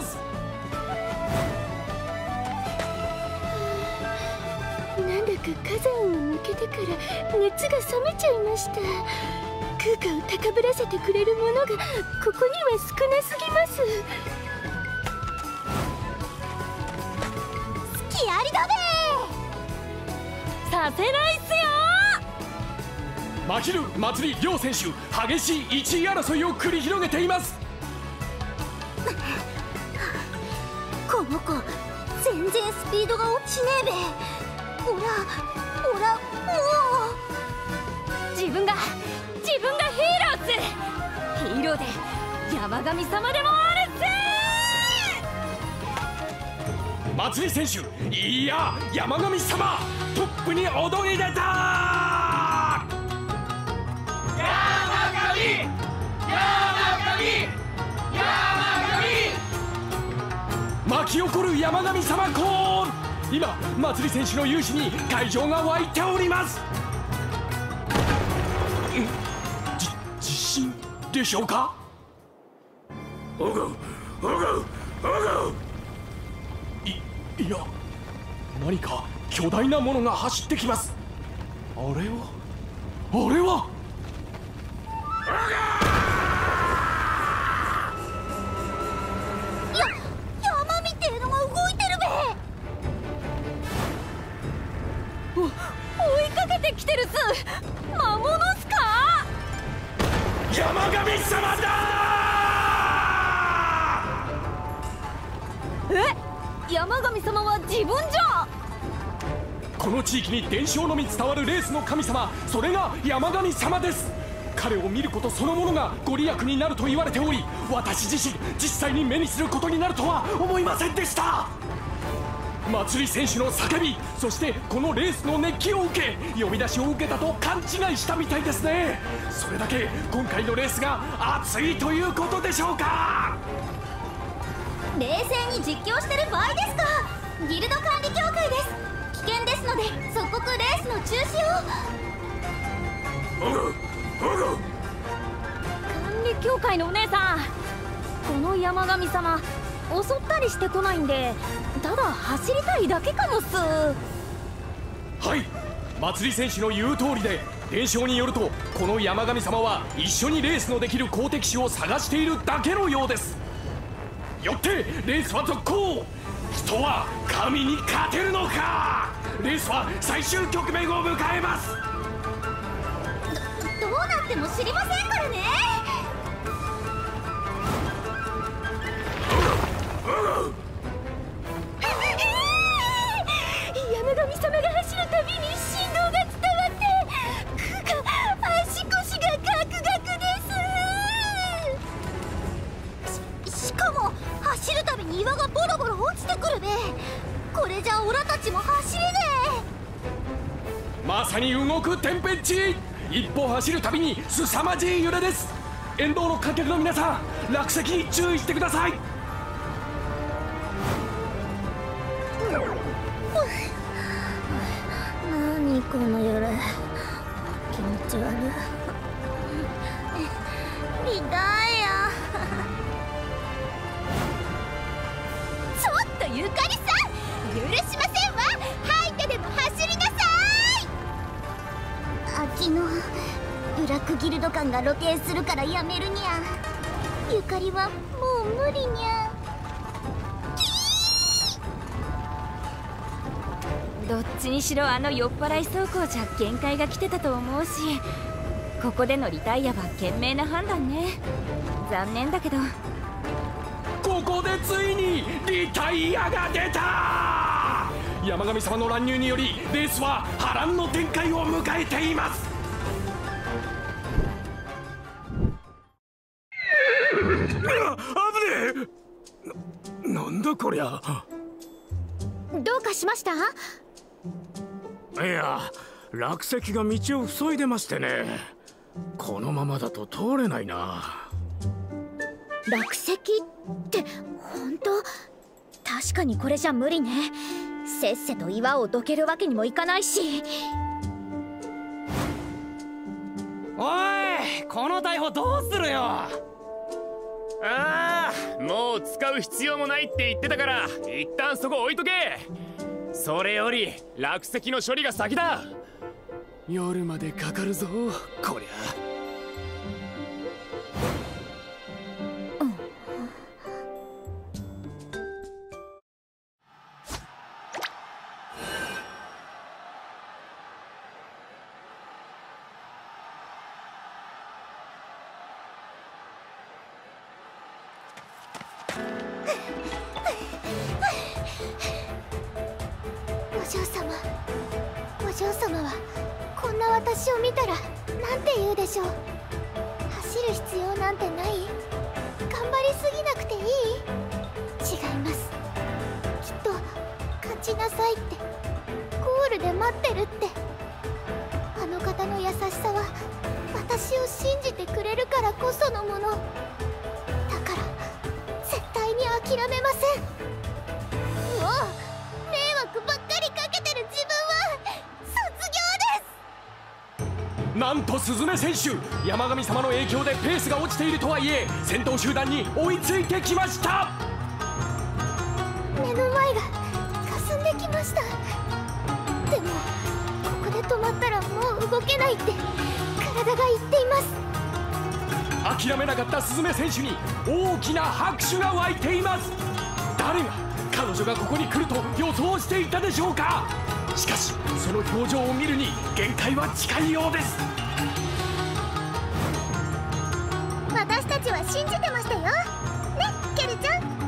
なんだか火山を抜けてから熱が冷めちゃいました。空間を高ぶらせてくれるものがここには少なすぎます。 スキありだべさせないっすよ。 まひる、まつり両選手、激しい1位争いを繰り広げています。 この子全然スピードが落ちねえべ。ほらも自分がヒーローっす。ヒーローで山神様でもあるっす。まつり選手、いや山神様トップに躍り出た。巻き起こる山神様コール。今まつり選手の雄姿に会場が沸いております。自信でしょうか。いや何か巨大なものが走ってきます。あれは山みてえのが動いてるべ。 追いかけてきてるっす。魔物っすか。 山神様だ。 山神様は自分じゃ。 この地域に伝承のみ伝わるレースの神様、それが山神様です。彼を見ることそのものがご利益になると言われており、私自身実際に目にすることになるとは思いませんでした。まつり選手の叫び、そしてこのレースの熱気を受け、呼び出しを受けたと勘違いしたみたいですね。それだけ今回のレースが熱いということでしょうか。 冷静に実況してる場合ですか。ギルド管理協会です。危険ですので即刻レースの中止を。 管理協会のお姉さん、この山神様襲ったりしてこないんで、ただ走りたいだけかもっす。 はい、まつり選手の言う通りで、伝承によるとこの山神様は一緒にレースのできる好敵手を探しているだけのようです。よってレースは続行。人は神に勝てるのか。レースは最終局面を迎えます。 どうなっても知りませんからね。 山神様が走るたびに振動が伝わって足腰がガクガクです。しかも走るたびに岩がボロボロ落ちてくるべ。これじゃオラたちも走れねえ。まさに動く天変地異。一歩走るたびに凄まじい揺れです。沿道の観客の皆さん、落石に注意してください。 何この揺れ、気持ち悪い。リダイヤちょっとゆかりさん、許しませんわ。吐いてでも走りなさい。 秋のブラックギルド感が露呈するからやめるにゃ。ゆかりはもう無理にゃ。 どっちにしろあの酔っ払い走行じゃ限界が来てたと思うし、ここでのリタイアは賢明な判断ね。残念だけど。 ここでついにリタイアが出た。 山神様の乱入によりレースは波乱の展開を迎えています。 危ねえ。なんだこりゃ。 どうかしました？ いや、落石が道を塞いでましてね。このままだと通れないな。 落石って本当？確かにこれじゃ無理ね。せっせと岩をどけるわけにもいかないし。 おい、この逮捕どうするよ。 ああ、もう使う必要もないって言ってたから一旦そこ置いとけ。それより落石の処理が先だ。 夜までかかるぞこりゃ。 お嬢様はこんな私を見たらなんて言うでしょう。走る必要なんてない？頑張りすぎなくていい？違います。きっと勝ちなさいってゴールで待ってるって。あの方の優しさは私を信じてくれるからこそのものだから絶対に諦めません。もう迷惑ばっかりかけてる自分は卒業です。 なんとスズメ選手、山神様の影響でペースが落ちているとはいえ先頭集団に追いついてきました。 目の前が霞んできました。でもここで止まったらもう動けないって体が言っています。 諦めなかったスズメ選手に大きな拍手が湧いています。誰が彼女がここに来ると予想していたでしょうか。しかしその表情を見るに限界は近いようです。 私たちは信じてましたよね、ケルちゃん。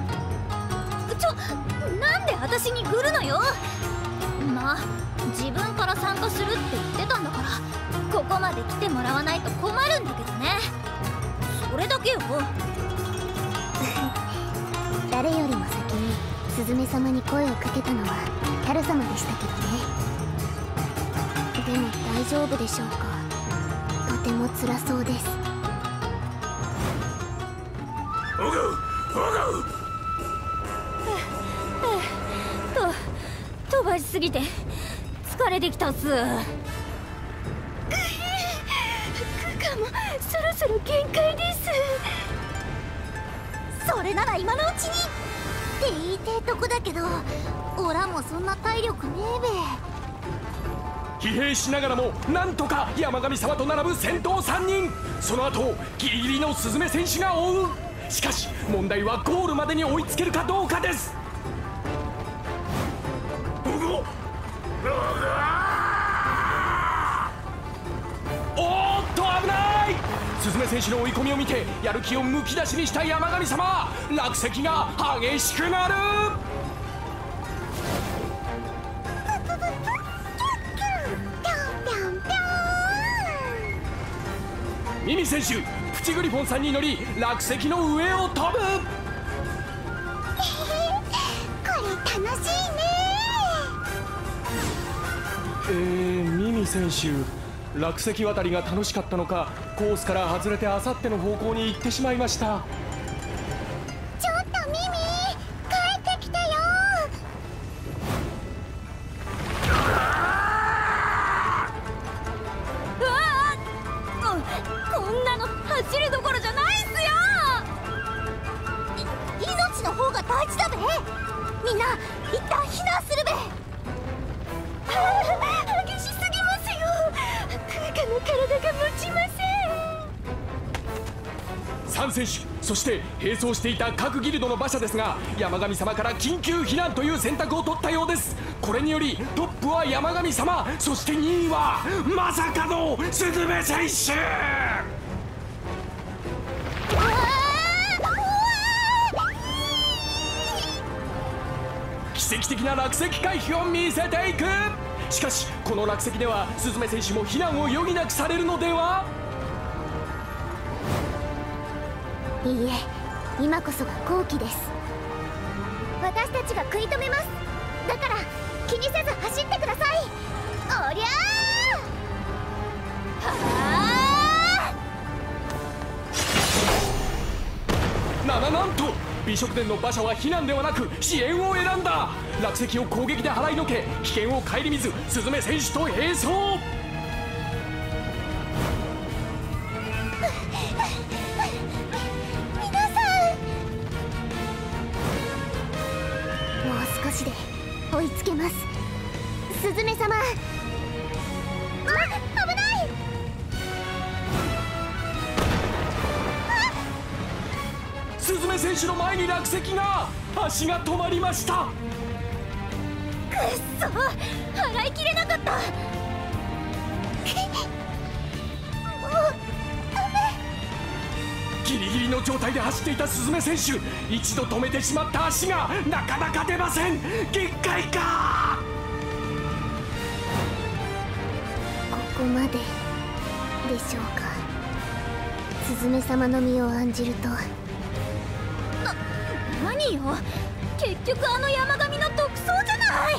なんで私に来るのよ。まあ自分から参加するって言ってたんだからここまで来てもらわないと困るんだけどね。それだけよ。 誰よりも先にスズメ様に声をかけたのはキャル様でしたけどね。でも大丈夫でしょうか。とても辛そうです。 おぐ飛ばしすぎて疲れてきたっす。クカもそろそろ限界です。 それなら今のうちにって言いてえとこだけどオラもそんな体力ねえべ。 疲弊しながらもなんとか山神様と並ぶ先頭3人。その後ギリギリのスズメ選手が追う。しかし問題はゴールまでに追いつけるかどうかです。おーっと危ない。スズメ選手の追い込みを見てやる気をむき出しにした山神様。落石が激しくなる。ミミ選手、プチグリフォンさんに乗り落石の上を飛ぶ。 これ楽しいね。 ミミ選手、落石渡りが楽しかったのかコースから外れてあさっての方向に行ってしまいました。 ちょっとミミ帰ってきてよ。 うわあ、こんなの走るどころじゃないっすよ。 命の方が大事だべ。みんな一旦避難するべ。 激しすぎますよ。空間の体が持ちません。 3選手、そして並走していた各ギルドの馬車ですが山神様から緊急避難という選択を取ったようです。これによりトップは山神様、そして2位はまさかのスズメ選手。奇奇跡的な落石回避を見せていく。しかしこの落石ではスズメ選手も避難を余儀なくされるのでは。 いいえ、今こそが好機です。私たちが食い止めます。だから気にせず走ってください。おりゃーはあ。 なんと美食殿の馬車は避難ではなく支援を選んだ。落石を攻撃で払いのけ、危険を顧みずスズメ選手と並走。 皆さん、もう少しで追いつけます。スズメ様、危ない。 スズメ選手の前に落石が。足が止まりました。 くっそ、払いきれなかった。もうダメ。 ギリギリの状態で走っていたスズメ選手、一度止めてしまった足がなかなか出ません。限界か。 ここまででしょうか。スズメ様の身を案じると。 何よ、結局あの山神の独走じゃない。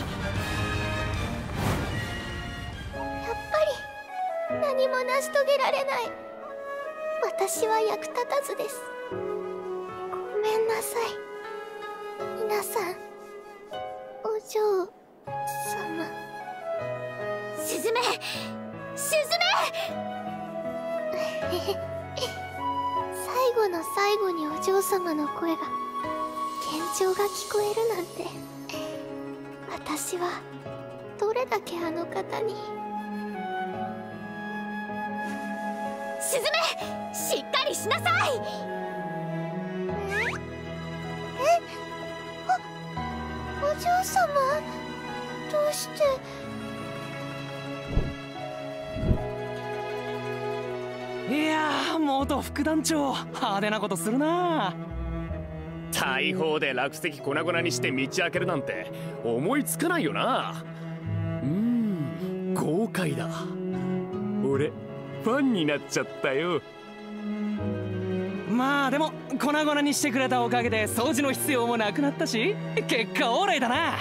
やっぱり何も成し遂げられない。私は役立たずです。ごめんなさい皆さん。お嬢様。 スズメ最後の最後にお嬢様の声が、幻聴が聞こえるなんて。私はどれだけあの方に。 スズメ、しっかりしなさい。 お嬢様、どうして。 いやー、元副団長、派手なことするな。 大砲で落石粉々にして道開けるなんて思いつかないよな。豪快だ。俺ファンになっちゃったよ。 まあでも粉々にしてくれたおかげで掃除の必要もなくなったし、結果オーライだな。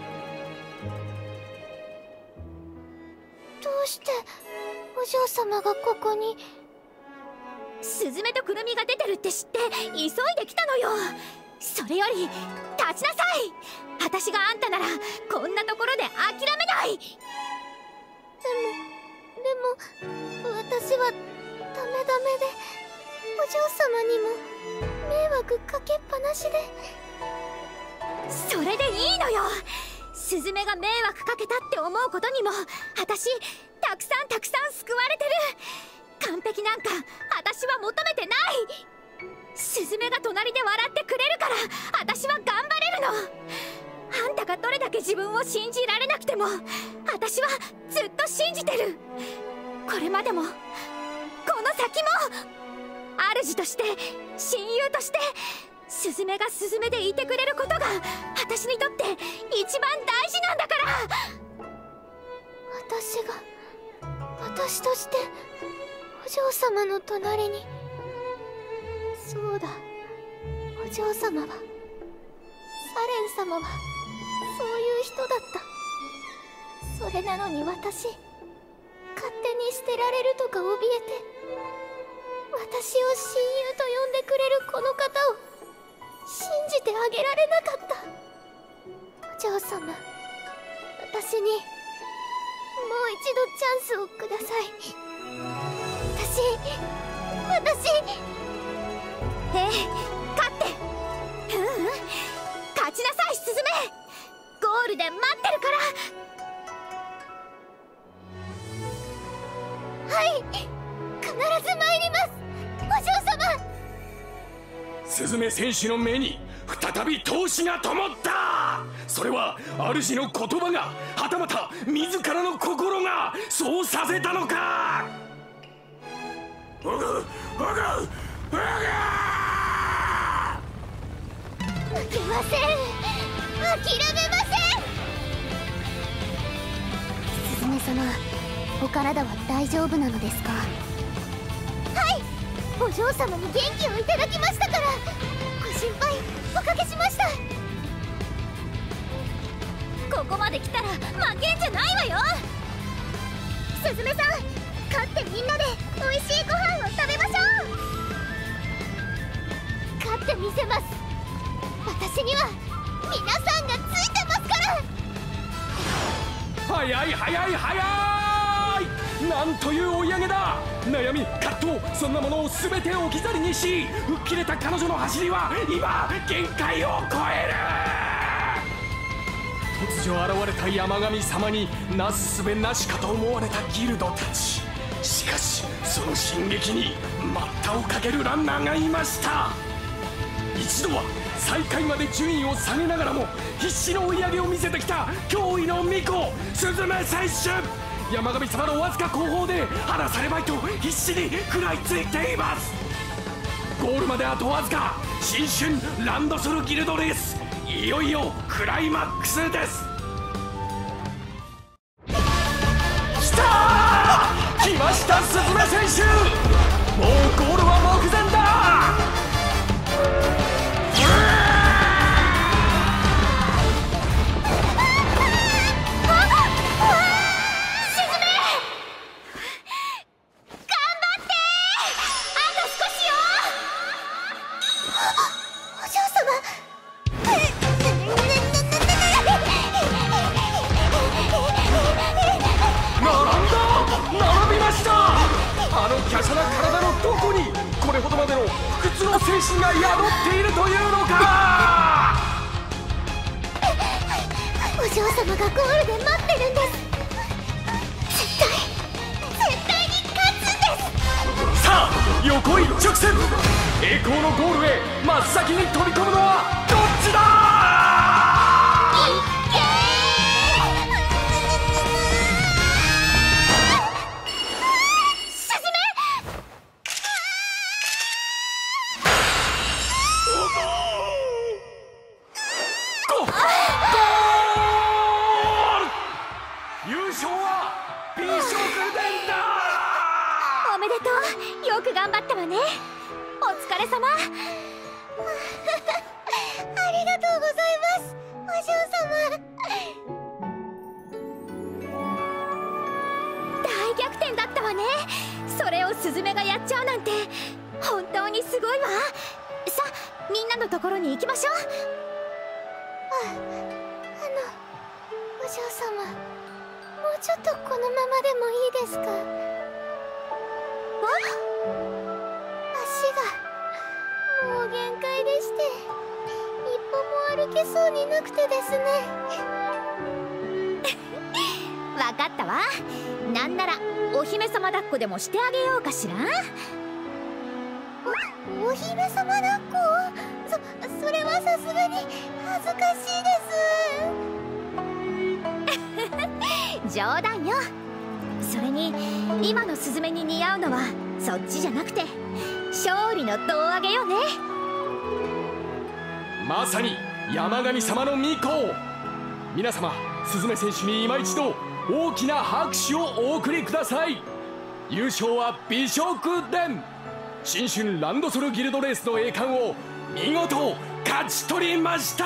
どうしてお嬢様がここに。 スズメとクルミが出てるって知って急いできたのよ。それより立ちなさい。私があんたならこんなところで諦めない。 でも私はダメダメで、お嬢様にも迷惑かけっぱなしで。 それでいいのよ。スズメが迷惑かけたって思うことにも私たくさん救われてる。完璧なんか私は求めてない。スズメが隣で笑ってくれるから私は頑張れるの。あんたがどれだけ自分を信じられなくても私はずっと信じてる。これまでもこの先も主として親友としてスズメがスズメでいてくれることが私にとって一番大事なんだから。 私としてお嬢様の隣に。そうだ、お嬢様は、サレン様はそういう人だった。それなのに私、勝手に捨てられるとか怯えて、私を親友と呼んでくれるこの方を信じてあげられなかった。お嬢様、私にもう一度チャンスをください。私勝って勝ちなさいスズメ。ゴールで待ってるから。 はい、必ず参ります、お嬢様。 スズメ選手の目に再び闘志が灯った。それは主の言葉が、はたまた自らの心がそうさせたのか。負けません、諦めません。 体は大丈夫なのですか？はい、お嬢様に元気をいただきましたから。ご心配おかけしました。 ここまで来たら負けんじゃないわよ。 すずめさん、勝ってみんなで美味しいご飯を食べましょう。勝ってみせます。私には皆さんがついてますから。 早い早い早い、なんという追い上げだ。悩み葛藤、そんなものを全て置き去りにし、吹っ切れた彼女の走りは今限界を超える。突如現れた山神様になすすべなしかと思われたギルドたち。しかしその進撃に待ったをかけるランナーがいました。一度は最下位まで順位を下げながらも必死の追い上げを見せてきた驚異の巫女スズメ選手。山神様のわずか後方で離されまいと必死に食らいついています。ゴールまであとわずか。新春ランドソルギルドレース、いよいよクライマックスです。きたー、来ましたスズメ選手。もうゴールは目前だ。華奢な体のどこにこれほどまでの不屈の精神が宿っているというのか。 お嬢様がゴールで待ってるんです。絶対に勝つんです。 さあ横一直線、栄光のゴールへ真っ先に飛び込むのはどっちだ。 よく頑張ったわね。お疲れ様。 ありがとうございます、お嬢様。 大逆転だったわね。それをスズメがやっちゃうなんて本当にすごいわ。さあみんなのところに行きましょう。 お嬢様、もうちょっとこのままでもいいですか？足がもう限界でして一歩も歩けそうになくてですね。 わかったわ。なんならお姫様抱っこでもしてあげようかしら。 お姫様抱っこ？それはさすがに恥ずかしいです。 冗談よ。それに今のスズメに似合うのはそっちじゃなくて勝利の胴上げよね。 まさに山神様の御子。皆様スズメ選手に今一度大きな拍手をお送りください。優勝は美食伝。新春ランドソルギルドレースの栄冠を見事勝ち取りました。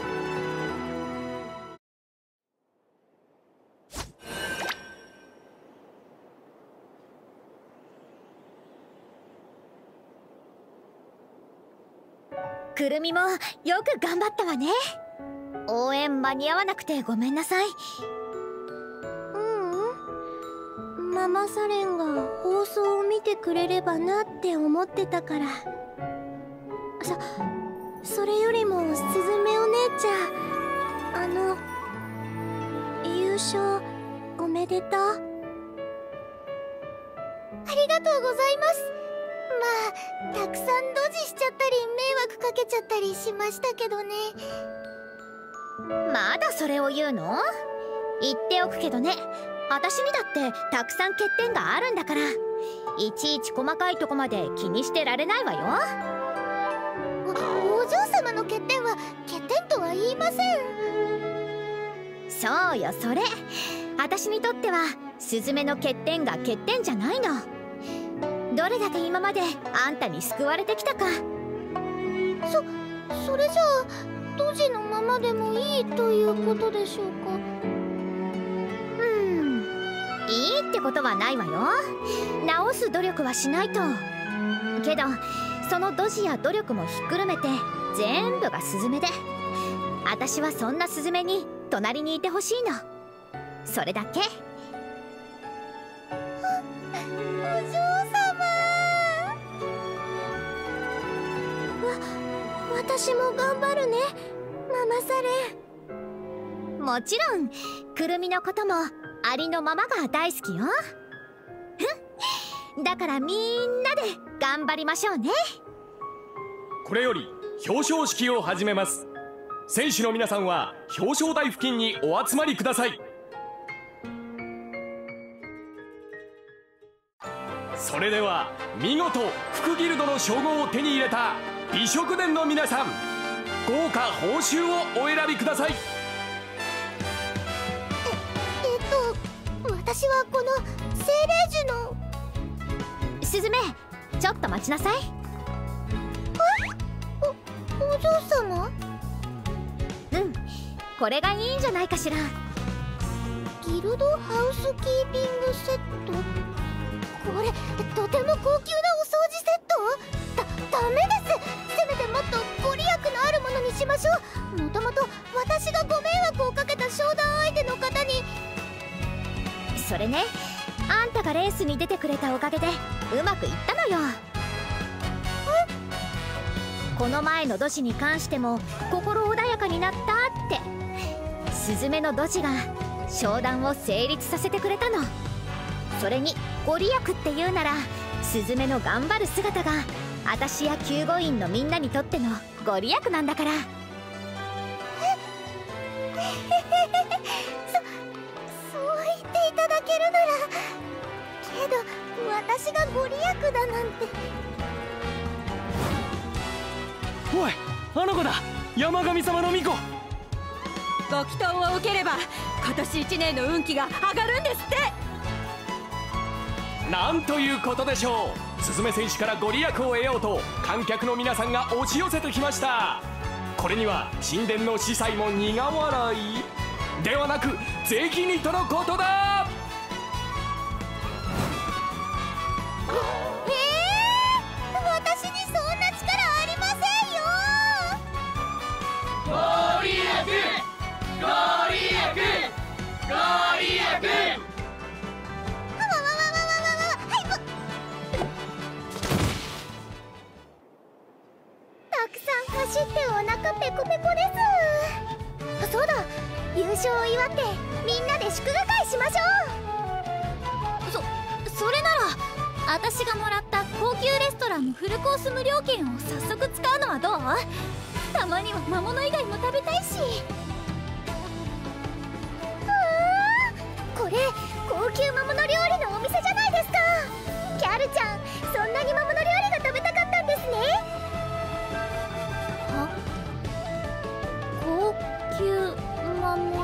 くるみもよく頑張ったわね。応援間に合わなくてごめんなさい。 ママサレンが放送を見てくれればなって思ってたから。それよりもすずめお姉ちゃん、優勝おめでとう。ありがとうございます。まあたくさんドジしちゃったり迷惑かけちゃったりしましたけどね。 まだそれを言うの？言っておくけどね、私にだってたくさん欠点があるんだから、いちいち細かいとこまで気にしてられないわよ。 お嬢様の欠点は欠点とは言いません。 そうよ、それ私にとってはスズメの欠点が欠点じゃないの。どれだけ今まであんたに救われてきたか。 それじゃあドジのままでもいいということでしょうか。 いいってことはないわよ。直す努力はしないと。けどそのドジや努力もひっくるめて全部がスズメで、私はそんなスズメに隣にいてほしいの。それだけ。 お嬢様。私も頑張るね、ママサレ。 もちろんくるみのこともありのままが大好きよ。だからみんなで頑張りましょうね。 これより表彰式を始めます。選手の皆さんは表彰台付近にお集まりください。それでは見事副ギルドの称号を手に入れた美食殿の皆さん、豪華報酬をお選びください。 私はこの精霊樹の。 スズメ、ちょっと待ちなさい。 お嬢様。 これがいいんじゃないかしら。 ギルドハウスキーピングセット。これとても高級なお掃除セット。ダメです。せめてもっとご利益のあるものにしましょう。もともと私がご迷惑をかけた商談相手の方に。 それね、あんたがレースに出てくれたおかげでうまくいったのよ。この前のドジに関しても心穏やかになったってスズメのドジが商談を成立させてくれたの。それにご利益っていうならスズメの頑張る姿が私や救護員のみんなにとってのご利益なんだから。 そう言っていただけるなら。けど私がご利益だなんて。 おい、あの子だ、山神様の巫女。 ご祈祷を受ければ今年1年の運気が上がるんですって。 なんということでしょう。スズメ選手からご利益を得ようと観客の皆さんが押し寄せてきました。これには神殿の司祭も苦笑いではなく、ぜひにとのことだ。 私にそんな力ありませんよ。 ご利益、ご利益、ご利益。 たくさん走ってお腹ペコペコです。そうだ、優勝を祝ってみんなで祝賀会しましょう。それなら私がもらった高級レストランのフルコース無料券を早速使うのはどう？たまには魔物以外も食べたいし。 これ高級魔物料理のお店じゃないですか。キャルちゃん、そんなに魔物料理が食べたかったんですね。高級魔物。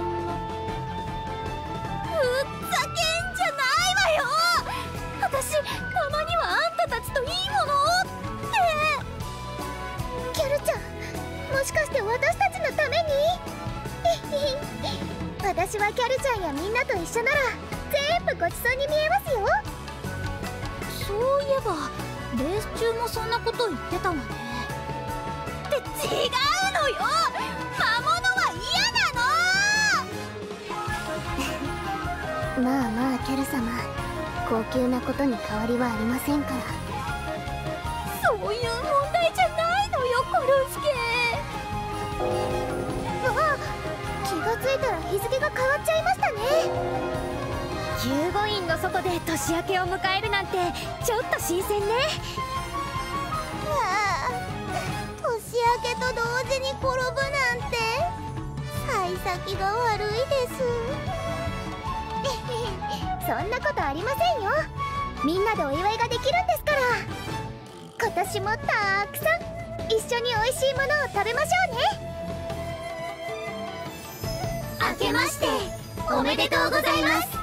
ふざけんじゃないわよ。私たまにはあんたたちといいものをって。 キャルちゃん、もしかして私たちのために？私はキャルちゃんやみんなと一緒なら全部ごちそうに見えますよ。 そういえばレース中もそんなこと言ってたわね。って違うのよ、魔物は嫌なの。まあまあキャル様、高級なことに変わりはありませんから。 そういう問題じゃないのよ、コルスケ。 気がついたら日付が変わっちゃいましたね。 救護員の外で年明けを迎えるなんてちょっと新鮮ね。 年明けと同時に転ぶなんて幸先が悪いです。そんなことありませんよ。みんなでお祝いができるんですから。今年もたくさん一緒に美味しいものを食べましょうね。 明けましておめでとうございます。